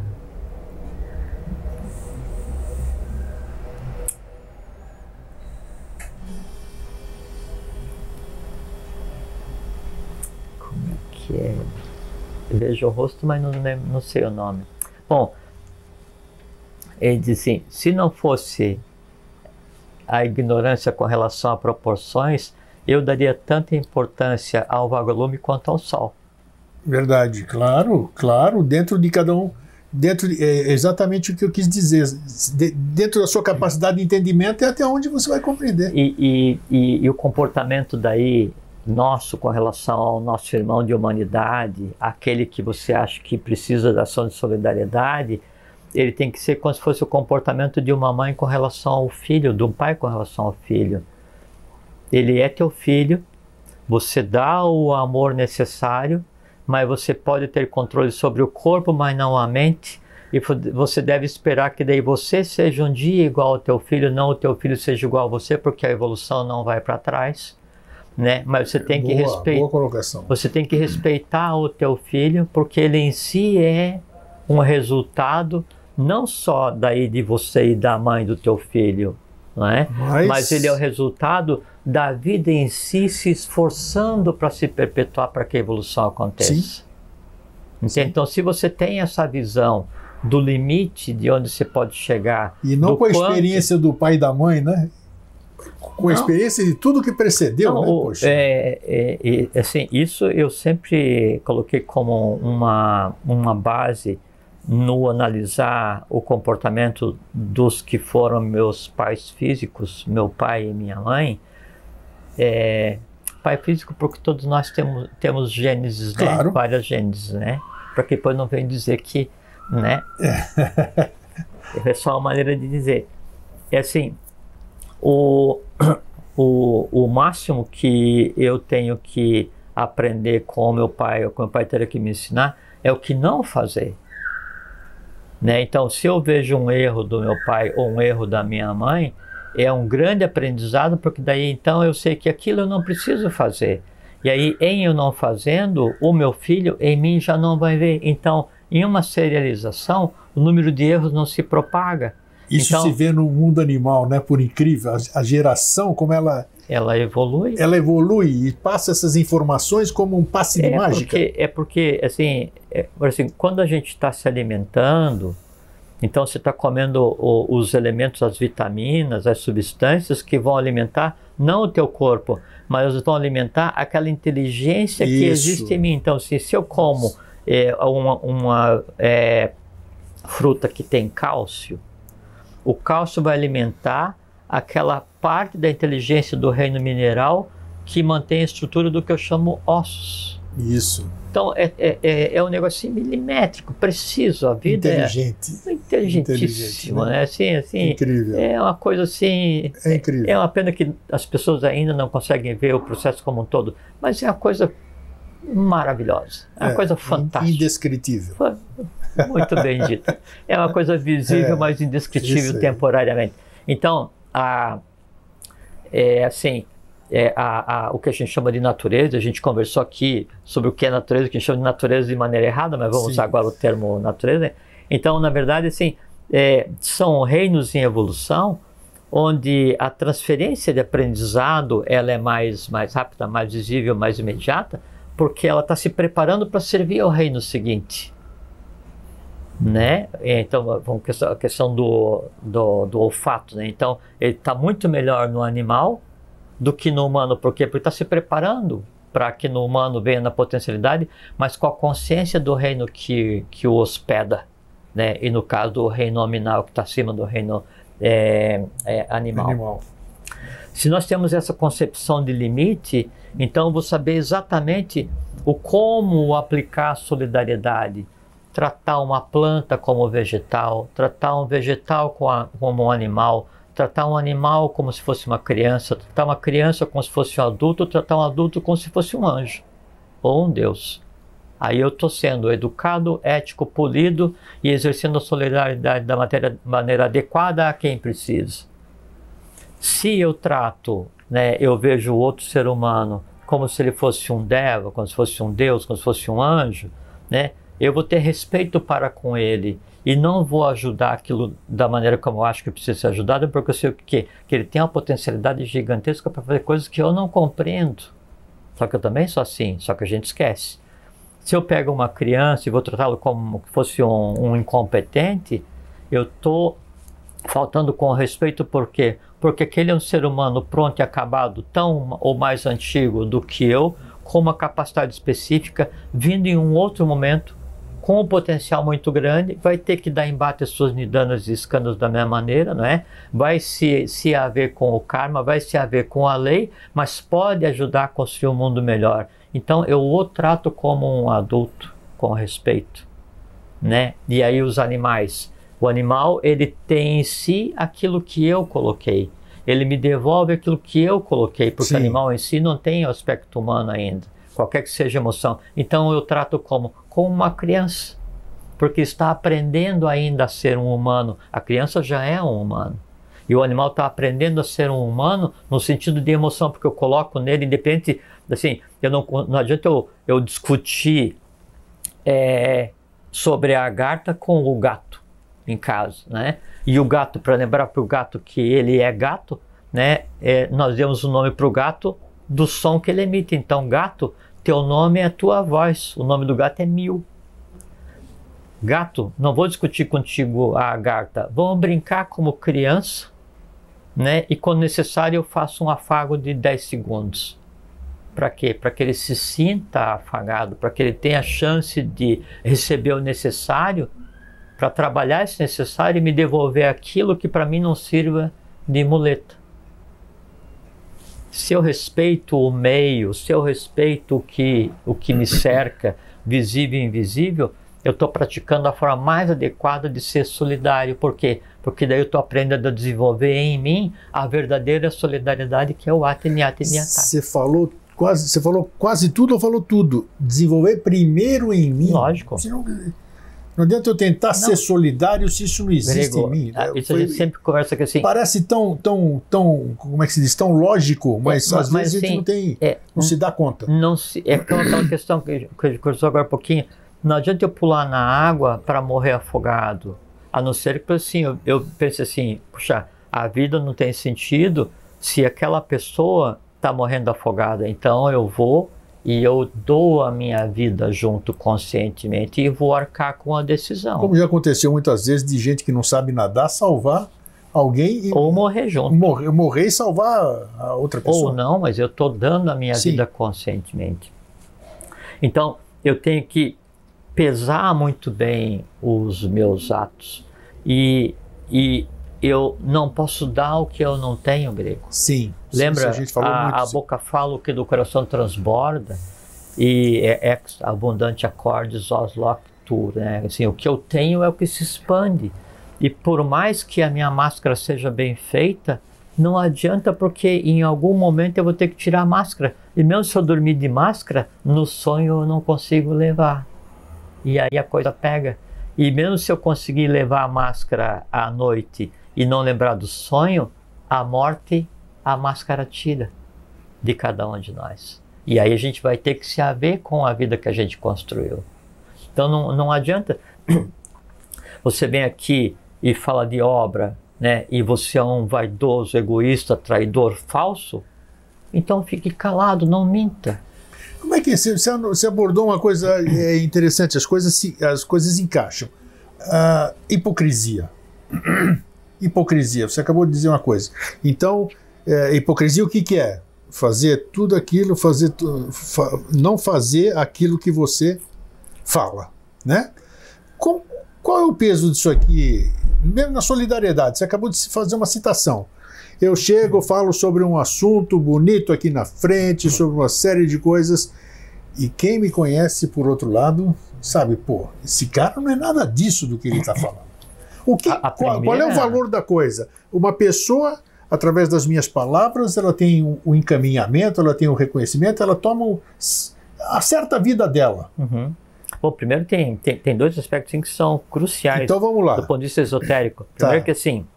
B: como é que é? Eu vejo o rosto, mas não, lembro, não sei o nome. Bom, ele diz assim, se não fosse a ignorância com relação a proporções, eu daria tanta importância ao vagalume quanto ao Sol.
A: Verdade, claro, claro, dentro de cada um, dentro de, é exatamente o que eu quis dizer, de, dentro da sua capacidade de entendimento é até onde você vai compreender.
B: E, e, e, e o comportamento daí, nosso, com relação ao nosso irmão de humanidade, aquele que você acha que precisa da ação de solidariedade, ele tem que ser como se fosse o comportamento de uma mãe com relação ao filho, de um pai com relação ao filho. Ele é teu filho, você dá o amor necessário, mas você pode ter controle sobre o corpo, mas não a mente, e você deve esperar que daí você seja um dia igual ao teu filho, não o teu filho seja igual a você, porque a evolução não vai para trás, né? Mas você tem que
A: boa,
B: respeitar.
A: Boa colocação.
B: Você tem que respeitar o teu filho, porque ele em si é um resultado não só daí de você e da mãe do teu filho, não é?
A: Mas...
B: Mas ele é o resultado da vida em si se esforçando para se perpetuar para que a evolução aconteça. Sim. Sim. Então, se você tem essa visão do limite de onde você pode chegar...
A: E não com a
B: quanto...
A: experiência do pai e da mãe, né? Com a não. experiência de tudo que precedeu,
B: não,
A: né? Poxa.
B: É, é, é, assim, isso eu sempre coloquei como uma, uma base no analisar o comportamento dos que foram meus pais físicos, meu pai e minha mãe. É, pai físico porque todos nós temos, temos gênesis,
A: claro.
B: Né? Várias gênesis, né? Para que depois não venha dizer que, né? É só uma maneira de dizer. É assim, o, o, o máximo que eu tenho que aprender com o meu pai, ou com o meu pai teria que me ensinar, é o que não fazer. Né? Então, se eu vejo um erro do meu pai ou um erro da minha mãe, é um grande aprendizado, porque daí então eu sei que aquilo eu não preciso fazer. E aí, em eu não fazendo, o meu filho em mim já não vai ver. Então, em uma serialização, o número de erros não se propaga.
A: Isso
B: então,
A: se vê no mundo animal, né? Por incrível, a, a geração, como ela...
B: Ela evolui.
A: Ela evolui e passa essas informações como um passe de
B: é
A: mágica.
B: Porque, é porque, assim, é, assim, quando a gente está se alimentando, então você está comendo o, os elementos, as vitaminas, as substâncias que vão alimentar, não o teu corpo, mas vão alimentar aquela inteligência
A: Isso.
B: que existe em mim. Então, assim, se eu como é, uma, uma é, fruta que tem cálcio, o cálcio vai alimentar aquela parte da inteligência do reino mineral que mantém a estrutura do que eu chamo ossos.
A: Isso.
B: Então é, é, é um negócio milimétrico, preciso. A vida
A: inteligente.
B: é inteligentíssima, né? Né? Assim, assim,
A: incrível.
B: É uma coisa assim.
A: É incrível.
B: É uma pena que as pessoas ainda não conseguem ver o processo como um todo, mas é uma coisa maravilhosa, é uma é, coisa fantástica.
A: Indescritível.
B: Muito bem dito. É uma coisa visível, é, mas indescritível temporariamente. Então, a, é, assim, é, a, a, o que a gente chama de natureza, a gente conversou aqui sobre o que é natureza, o que a gente chama de natureza de maneira errada, mas vamos Sim. usar agora o termo natureza. Então, na verdade, assim, é, são reinos em evolução, onde a transferência de aprendizado ela é mais, mais rápida, mais visível, mais imediata, porque ela está se preparando para servir ao reino seguinte. Né? Então, a questão do, do, do olfato, né? Então, ele está muito melhor no animal do que no humano. Por quê? Porque está se preparando para que no humano venha na potencialidade, mas com a consciência do reino que, que o hospeda, né? E no caso do reino nominal, que está acima do reino é, é, animal. animal. Se nós temos essa concepção de limite, então eu vou saber exatamente o como aplicar a solidariedade. Tratar uma planta como vegetal, tratar um vegetal como um animal, tratar um animal como se fosse uma criança, tratar uma criança como se fosse um adulto, tratar um adulto como se fosse um anjo ou um Deus. Aí eu estou sendo educado, ético, polido e exercendo a solidariedade da matéria, maneira adequada a quem precisa. Se eu trato, né, eu vejo o outro ser humano como se ele fosse um deva, como se fosse um Deus, como se fosse um anjo, né? Eu vou ter respeito para com ele e não vou ajudar aquilo da maneira como eu acho que precisa ser ajudado, porque eu sei o quê? Que ele tem uma potencialidade gigantesca para fazer coisas que eu não compreendo. Só que eu também sou assim, só que a gente esquece. Se eu pego uma criança e vou tratá-lo como se fosse um, um incompetente, eu estou faltando com respeito, por quê? Porque aquele é um ser humano pronto e acabado, tão ou mais antigo do que eu, com uma capacidade específica, vindo em um outro momento, com um potencial muito grande, vai ter que dar embate às suas nidanas e escândalos da mesma maneira, não é? Vai se, se haver com o karma, vai se haver com a lei, mas pode ajudar a construir um mundo melhor. Então eu o trato como um adulto, com respeito, né? E aí os animais, o animal ele tem em si aquilo que eu coloquei, ele me devolve aquilo que eu coloquei, porque Sim. o animal em si não tem o aspecto humano ainda, qualquer que seja a emoção. Então eu trato como, como uma criança, porque está aprendendo ainda a ser um humano. A criança já é um humano. E o animal está aprendendo a ser um humano no sentido de emoção, porque eu coloco nele, independente, assim, eu não, não adianta eu, eu discutir é, sobre a lagarta com o gato em casa, né? E o gato, para lembrar para o gato que ele é gato, né? É, nós demos o nome para o gato do som que ele emite. Então, gato, teu nome é a tua voz. O nome do gato é Mil. Gato, não vou discutir contigo a lagarta. Vamos brincar como criança, né? E quando necessário eu faço um afago de dez segundos. Para quê? Para que ele se sinta afagado, para que ele tenha a chance de receber o necessário, para trabalhar esse necessário e me devolver aquilo que para mim não sirva de muleta. Se eu respeito o meio, se eu respeito o que, o que me cerca, visível e invisível, eu estou praticando a forma mais adequada de ser solidário. Por quê? Porque daí eu estou aprendendo a desenvolver em mim a verdadeira solidariedade, que é o Ateniateniatá.
A: Você falou quase, você falou quase tudo ou falou tudo? Desenvolver primeiro em mim?
B: Lógico.
A: Não, não adianta eu tentar não. ser solidário se isso não existe
B: Grego,
A: em mim.
B: Isso Foi, a gente sempre conversa que assim...
A: Parece tão, tão, tão, como é que se diz, tão lógico, mas é, às
B: mas,
A: vezes
B: assim,
A: a gente não, tem,
B: é,
A: não se dá conta.
B: Não se, é aquela questão que a gente conversou agora um pouquinho. Não adianta eu pular na água para morrer afogado. A não ser que assim, eu, eu pense assim, puxa, a vida não tem sentido se aquela pessoa está morrendo afogada. Então eu vou e eu dou a minha vida junto conscientemente e vou arcar com a decisão.
A: Como já aconteceu muitas vezes de gente que não sabe nadar salvar alguém. E
B: ou morrer junto.
A: Morrer, morrer e salvar a outra pessoa.
B: Ou não, mas eu estou dando a minha Sim. vida conscientemente. Então eu tenho que pesar muito bem os meus atos e, e eu não posso dar o que eu não tenho, Grego.
A: Sim.
B: Lembra?
A: A, gente falou
B: a,
A: muito,
B: a
A: sim.
B: boca fala o que do coração transborda e é ex abundante accordes os loctur, né? Assim, o que eu tenho é o que se expande. E por mais que a minha máscara seja bem feita, não adianta, porque em algum momento eu vou ter que tirar a máscara. E mesmo se eu dormir de máscara, no sonho eu não consigo levar. E aí a coisa pega. E mesmo se eu conseguir levar a máscara à noite e não lembrar do sonho, a morte, a máscara tira de cada um de nós. E aí a gente vai ter que se haver com a vida que a gente construiu. Então não, não adianta você vem aqui e fala de obra, né? E você é um vaidoso, egoísta, traidor, falso, então fique calado, não minta.
A: Como é que é? Você, você abordou uma coisa é, interessante, as coisas, se, as coisas encaixam. Uh, hipocrisia. Hipocrisia, você acabou de dizer uma coisa. Então, é, hipocrisia o que, que é? Fazer tudo aquilo, fazer tu, fa, não fazer aquilo que você fala, né? Com, qual é o peso disso aqui? Mesmo na solidariedade, você acabou de fazer uma citação. Eu chego, falo sobre um assunto bonito aqui na frente, sobre uma série de coisas, e quem me conhece, por outro lado, sabe, pô, esse cara não é nada disso do que ele está falando. O que, a, a qual, primeira... qual é o valor da coisa? Uma pessoa, através das minhas palavras, ela tem o um, um encaminhamento, ela tem o um reconhecimento, ela toma um, acerta a vida dela.
B: Uhum. Bom, primeiro tem, tem, tem dois aspectos assim, que são cruciais.
A: Então vamos lá.
B: Do ponto de vista esotérico. Primeiro tá. que assim,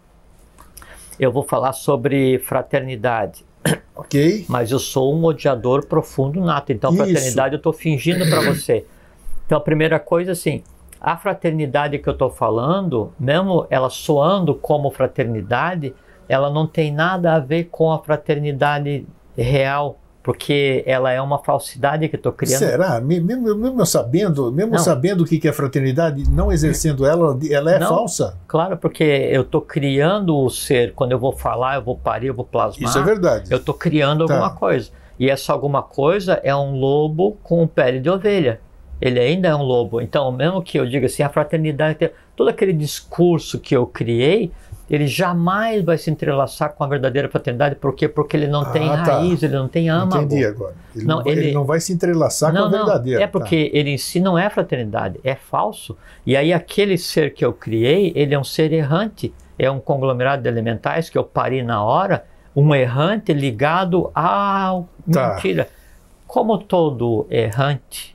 B: eu vou falar sobre fraternidade.
A: Ok.
B: Mas eu sou um odiador profundo nato. Então,
A: Isso.
B: fraternidade eu estou fingindo para você. Então, a primeira coisa, assim, a fraternidade que eu estou falando, mesmo ela soando como fraternidade, ela não tem nada a ver com a fraternidade real, porque ela é uma falsidade que eu estou criando.
A: Será? Mesmo, mesmo sabendo, mesmo sabendo o que é fraternidade, não exercendo ela, ela é
B: não,
A: falsa?
B: Claro, porque eu estou criando o ser. Quando eu vou falar, eu vou parir, eu vou plasmar.
A: Isso é verdade.
B: Eu estou criando
A: tá.
B: alguma coisa. E essa alguma coisa é um lobo com pele de ovelha. Ele ainda é um lobo. Então, mesmo que eu diga assim, a fraternidade, todo aquele discurso que eu criei, ele jamais vai se entrelaçar com a verdadeira fraternidade. Por quê? Porque ele não ah, tem tá. raiz, ele não tem âmago.
A: Entendi agora. Ele não,
B: não,
A: vai,
B: ele...
A: ele não vai se entrelaçar
B: não,
A: com a verdadeira.
B: Não, é porque tá. ele em si não é fraternidade, é falso. E aí aquele ser que eu criei, ele é um ser errante. É um conglomerado de elementais que eu pari na hora, um errante ligado à
A: tá.
B: mentira. Como todo errante,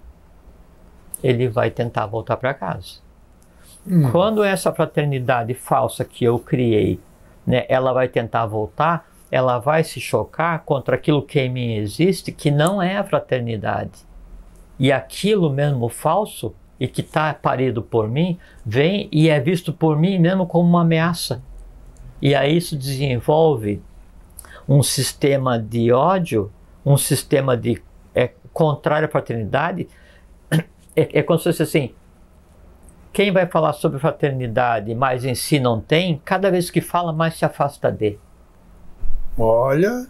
B: ele vai tentar voltar para casa. Hum. Quando essa fraternidade falsa que eu criei, né, ela vai tentar voltar, ela vai se chocar contra aquilo que em mim existe, que não é a fraternidade. E aquilo mesmo falso, e que está parido por mim, vem e é visto por mim mesmo como uma ameaça. E aí isso desenvolve um sistema de ódio, um sistema de é, contrário à fraternidade. É, é como se fosse assim, quem vai falar sobre fraternidade, mas em si não tem, cada vez que fala, mais se afasta de.
A: Olha...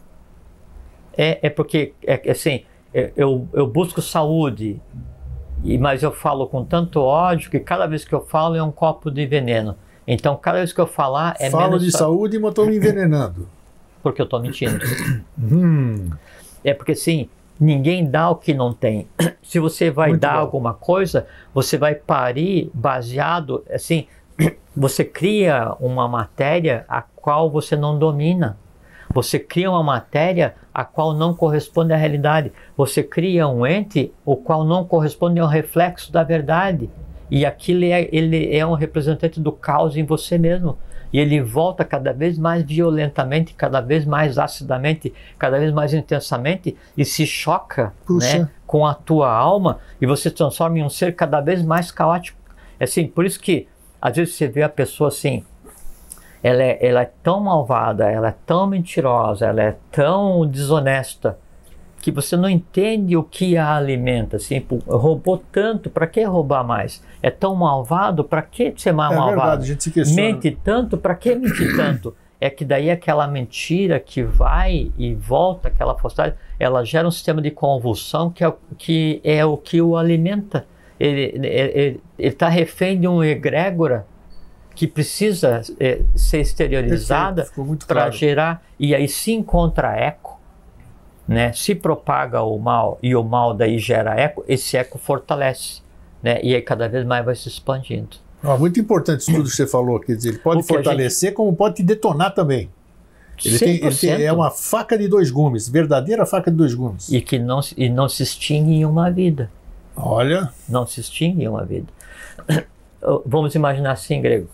B: É, é porque, é, assim, eu, eu busco saúde, e, mas eu falo com tanto ódio que cada vez que eu falo é um copo de veneno. Então, cada vez que eu falar é
A: Falo
B: menos...
A: de sa... saúde, mas estou me envenenando.
B: Porque eu estou mentindo.
A: hum.
B: É porque, sim, ninguém dá o que não tem. Se você vai Muito dar bom. alguma coisa, você vai parir baseado, assim, você cria uma matéria a qual você não domina. Você cria uma matéria a qual não corresponde à realidade. Você cria um ente o qual não corresponde ao reflexo da verdade. E aquilo é, ele é um representante do caos em você mesmo. E ele volta cada vez mais violentamente, cada vez mais acidamente, cada vez mais intensamente e se choca, né, com a tua alma e você se transforma em um ser cada vez mais caótico. É assim, por isso que às vezes você vê a pessoa assim, ela é, ela é tão malvada, ela é tão mentirosa, ela é tão desonesta, que você não entende o que a alimenta. Assim, roubou tanto, para que roubar mais? É tão malvado, para que ser mais
A: é
B: malvado?
A: Verdade, a gente se questiona.
B: Mente tanto, para que mentir tanto? É que daí aquela mentira que vai e volta, aquela falsidade, ela gera um sistema de convulsão que é, que é o que o alimenta. Ele está refém de um egrégora que precisa é, ser exteriorizada para claro. gerar, e aí se encontra eco, né? Se propaga o mal e o mal daí gera eco, esse eco fortalece, né? E aí cada vez mais vai se expandindo.
A: Ah, muito importante isso tudo que você falou, quer dizer, ele pode fortalecer gente... como pode te detonar também. Ele, tem, ele tem, é uma faca de dois gumes, verdadeira faca de dois gumes.
B: E que não, e não se extingue em uma vida.
A: Olha.
B: Não se extingue em uma vida. vamos imaginar assim, Grego,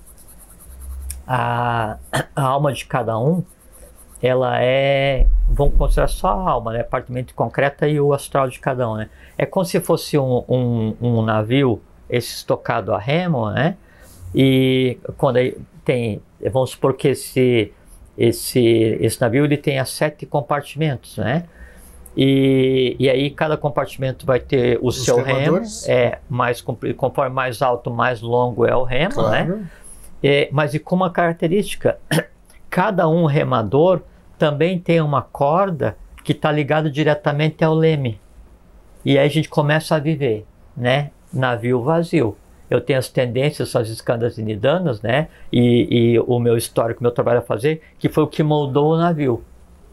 B: a, a alma de cada um, ela é, vamos considerar só a alma, né? A parte mente concreta e o astral de cada um, né? É como se fosse um, um, um navio, esse estocado a remo, né? E quando aí tem, vamos supor que esse, esse, esse navio ele tenha sete compartimentos, né? E, e aí cada compartimento vai ter o Os seu remadores. remo, é mais comprido, conforme mais alto, mais longo é o remo, claro. né? É, mas e com uma característica, cada um remador também tem uma corda que está ligada diretamente ao leme. E aí a gente começa a viver, né? Navio vazio. Eu tenho as tendências, as escandas nidanas, né? E, e o meu histórico, o meu trabalho a fazer, que foi o que moldou o navio.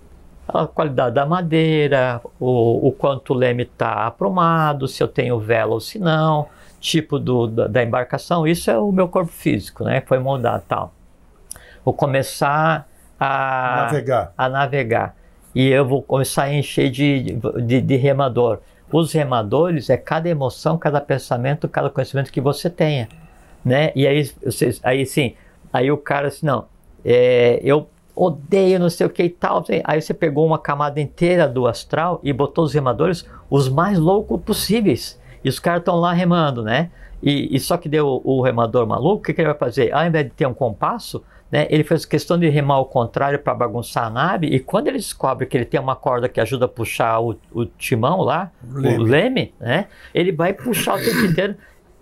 B: A qualidade da madeira, o, o quanto o leme está aprumado, se eu tenho vela ou se não, tipo do, da, da embarcação, isso é o meu corpo físico, né? Foi moldado tal. Vou começar a
A: navegar.
B: a navegar. E eu vou começar a encher de, de, de remador. Os remadores é cada emoção, cada pensamento, cada conhecimento que você tenha, né? E aí, vocês, aí sim, aí o cara assim, não, é, eu odeio não sei o que e tal. Aí você pegou uma camada inteira do astral e botou os remadores os mais loucos possíveis. E os caras estão lá remando, né? E, e só que deu o, o remador maluco, o que, que ele vai fazer? Ao invés de ter um compasso, né, ele fez questão de remar ao contrário para bagunçar a nave, e quando ele descobre que ele tem uma corda que ajuda a puxar o, o timão lá, o leme. o leme, né, ele vai puxar o tempo inteiro.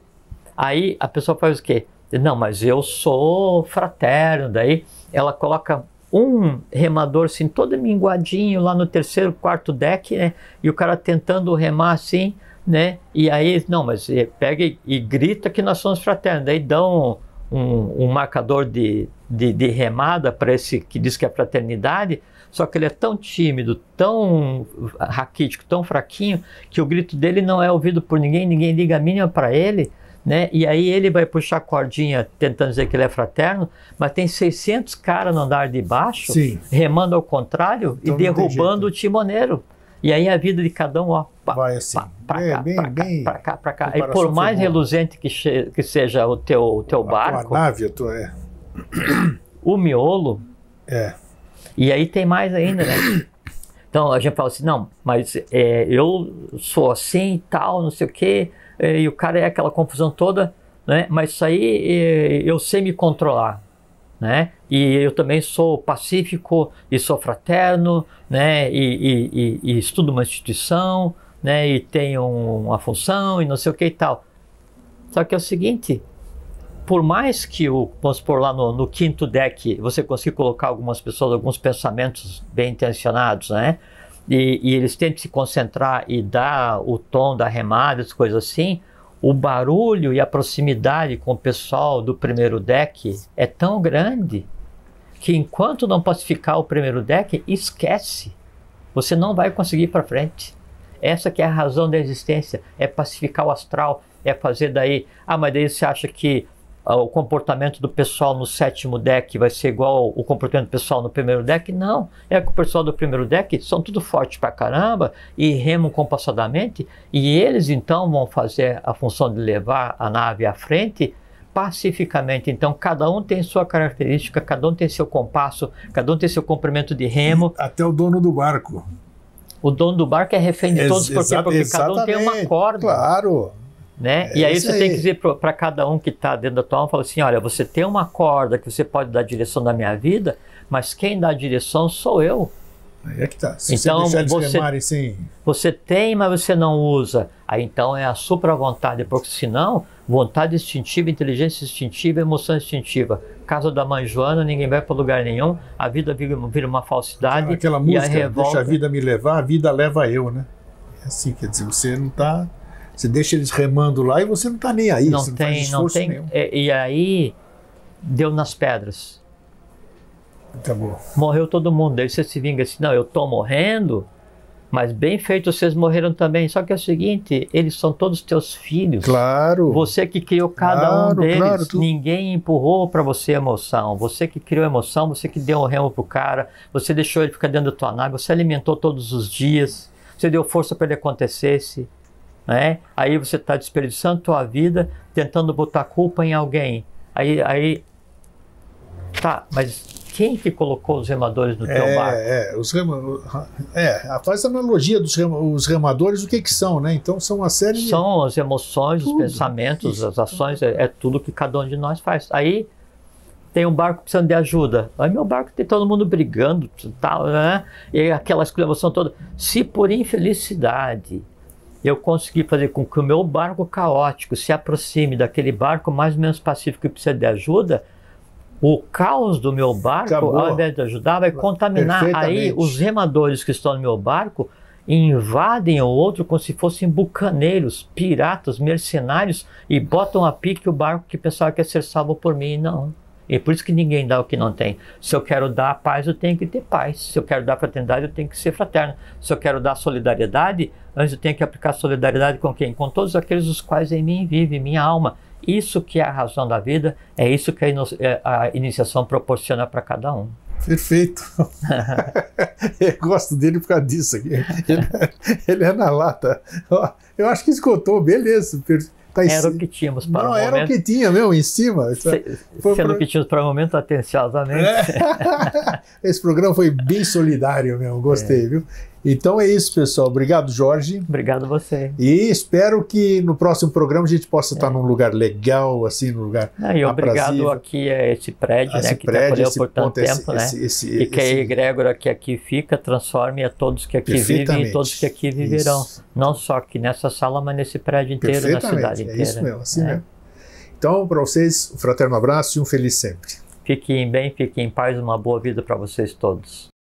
B: Aí a pessoa faz o quê? Não, mas eu sou fraterno. Daí ela coloca um remador assim, todo minguadinho lá no terceiro, quarto deck, né, e o cara tentando remar assim, né, e aí, não, mas pega e, e grita que nós somos fraternos. Daí dão um, um marcador de De, de remada para esse que diz que é fraternidade, só que ele é tão tímido, tão raquítico, tão fraquinho, que o grito dele não é ouvido por ninguém, ninguém liga a mínima para ele, né? E aí ele vai puxar a cordinha tentando dizer que ele é fraterno, mas tem seiscentos caras no andar de baixo, Sim. remando ao contrário então e derrubando o timoneiro. E aí a vida de cada um, ó, pá,
A: vai assim,
B: pá, pra
A: é,
B: cá,
A: bem,
B: pra cá,
A: bem,
B: pra cá, pra cá. E por mais reluzente que, que seja o teu, o teu
A: a
B: barco,
A: tua nave, a tua, é.
B: o miolo,
A: é.
B: E aí tem mais ainda, né? Então a gente fala assim, não, mas é, eu sou assim e tal, não sei o quê, e o cara é aquela confusão toda, né? Mas isso aí é, eu sei me controlar, né? E eu também sou pacífico e sou fraterno, né? E, e, e, e estudo uma instituição, né? E tenho uma função e não sei o que e tal. Só que é o seguinte, por mais que o, vamos supor lá no, no quinto deck, você consiga colocar algumas pessoas, alguns pensamentos bem intencionados, né? E, e eles tentem se concentrar e dar o tom da remada, as coisas assim, o barulho e a proximidade com o pessoal do primeiro deck é tão grande que enquanto não pacificar o primeiro deck, esquece. Você não vai conseguir ir para frente. Essa que é a razão da existência, é pacificar o astral, é fazer daí... Ah, mas daí você acha que o comportamento do pessoal no sétimo deck vai ser igual o comportamento do pessoal no primeiro deck? Não, é que o pessoal do primeiro deck são tudo forte pra caramba e remam compassadamente, e eles então vão fazer a função de levar a nave à frente pacificamente. Então cada um tem sua característica, cada um tem seu compasso, cada um tem seu comprimento de remo.
A: Até o dono do barco.
B: O dono do barco é refém de todos, porque, porque cada um tem uma corda.
A: Claro.
B: Né?
A: É
B: e aí você
A: aí.
B: tem que dizer para cada um que está dentro da tua alma, fala assim, olha, você tem uma corda que você pode dar a direção da minha vida, mas quem dá a direção sou eu.
A: Aí é que tá. Se
B: então,
A: você deixar eles
B: você,
A: remarem sem...
B: você tem, mas você não usa. Aí então é a supra-vontade, porque senão, vontade instintiva, inteligência instintiva, emoção instintiva. Casa da mãe Joana, ninguém vai para lugar nenhum, a vida vira, vira uma falsidade.
A: Aquela
B: e
A: música,
B: a revolta...
A: deixa a vida me levar, a vida leva eu, né? É assim, quer dizer, você não está... Você deixa eles remando lá e você não está nem aí.
B: Não
A: você
B: tem,
A: não faz
B: não tem.
A: nenhum.
B: E, e aí, deu nas pedras.
A: Tá bom.
B: Morreu todo mundo. Daí você se vinga assim, não, eu estou morrendo, mas bem feito, vocês morreram também. Só que é o seguinte, eles são todos teus filhos.
A: Claro.
B: Você que criou cada
A: claro,
B: um deles.
A: Claro, tu...
B: Ninguém empurrou para você a emoção. Você que criou a emoção, você que deu o remo pro cara, você deixou ele ficar dentro da tua nave, você alimentou todos os dias, você deu força para ele acontecesse. né? Aí você está desperdiçando a tua vida, tentando botar culpa em alguém. Aí, aí, tá, mas quem que colocou os remadores no teu
A: é,
B: barco?
A: É, os rema, é, faz a analogia dos rema, os remadores, o que que são, né? Então são uma série de...
B: São as emoções,
A: tudo,
B: os pensamentos,
A: isso,
B: as ações, é, é tudo que cada um de nós faz. Aí tem um barco precisando de ajuda. Aí meu barco tem todo mundo brigando, tal, né? E aquela exclamação toda. Se por infelicidade eu conseguir fazer com que o meu barco caótico se aproxime daquele barco mais ou menos pacífico que precisa de ajuda, o caos do meu barco,
A: Acabou.
B: Ao invés de ajudar, vai contaminar. Aí os remadores que estão no meu barco invadem o outro como se fossem bucaneiros, piratas, mercenários, e botam a pique o barco que pensava que ia ser salvo por mim. Não. E por isso que ninguém dá o que não tem. Se eu quero dar paz, eu tenho que ter paz. Se eu quero dar fraternidade, eu tenho que ser fraterno. Se eu quero dar solidariedade, antes eu tenho que aplicar solidariedade com quem? Com todos aqueles os quais em mim vive, minha alma. Isso que é a razão da vida, é isso que a iniciação proporciona para cada um.
A: Perfeito. Eu gosto dele por causa disso aqui. Ele, ele é na lata. Eu acho que esgotou, beleza. Tá
B: era o que tínhamos para
A: Não,
B: o momento.
A: Não, era o que tinha mesmo, em cima.
B: Se, sendo pra... que tínhamos para o momento, atenciosamente.
A: É. Esse programa foi bem solidário mesmo, gostei, é. viu? Então é isso, pessoal. Obrigado, Jorge.
B: Obrigado a você.
A: E espero que no próximo programa a gente possa é. estar num lugar legal, assim, num lugar
B: Não, e obrigado aqui a esse prédio, esse né, que prédio, te acolheu por tanto ponto, tempo, esse, né? Esse, esse, e que esse... a egrégora que aqui fica transforme a todos que aqui vivem e todos que aqui viverão. Isso. Não só aqui nessa sala, mas nesse prédio inteiro, na cidade inteira.
A: É isso mesmo, assim é. mesmo. Então, para vocês, um fraterno abraço e um feliz sempre.
B: Fiquem bem, fiquem em paz, uma boa vida para vocês todos.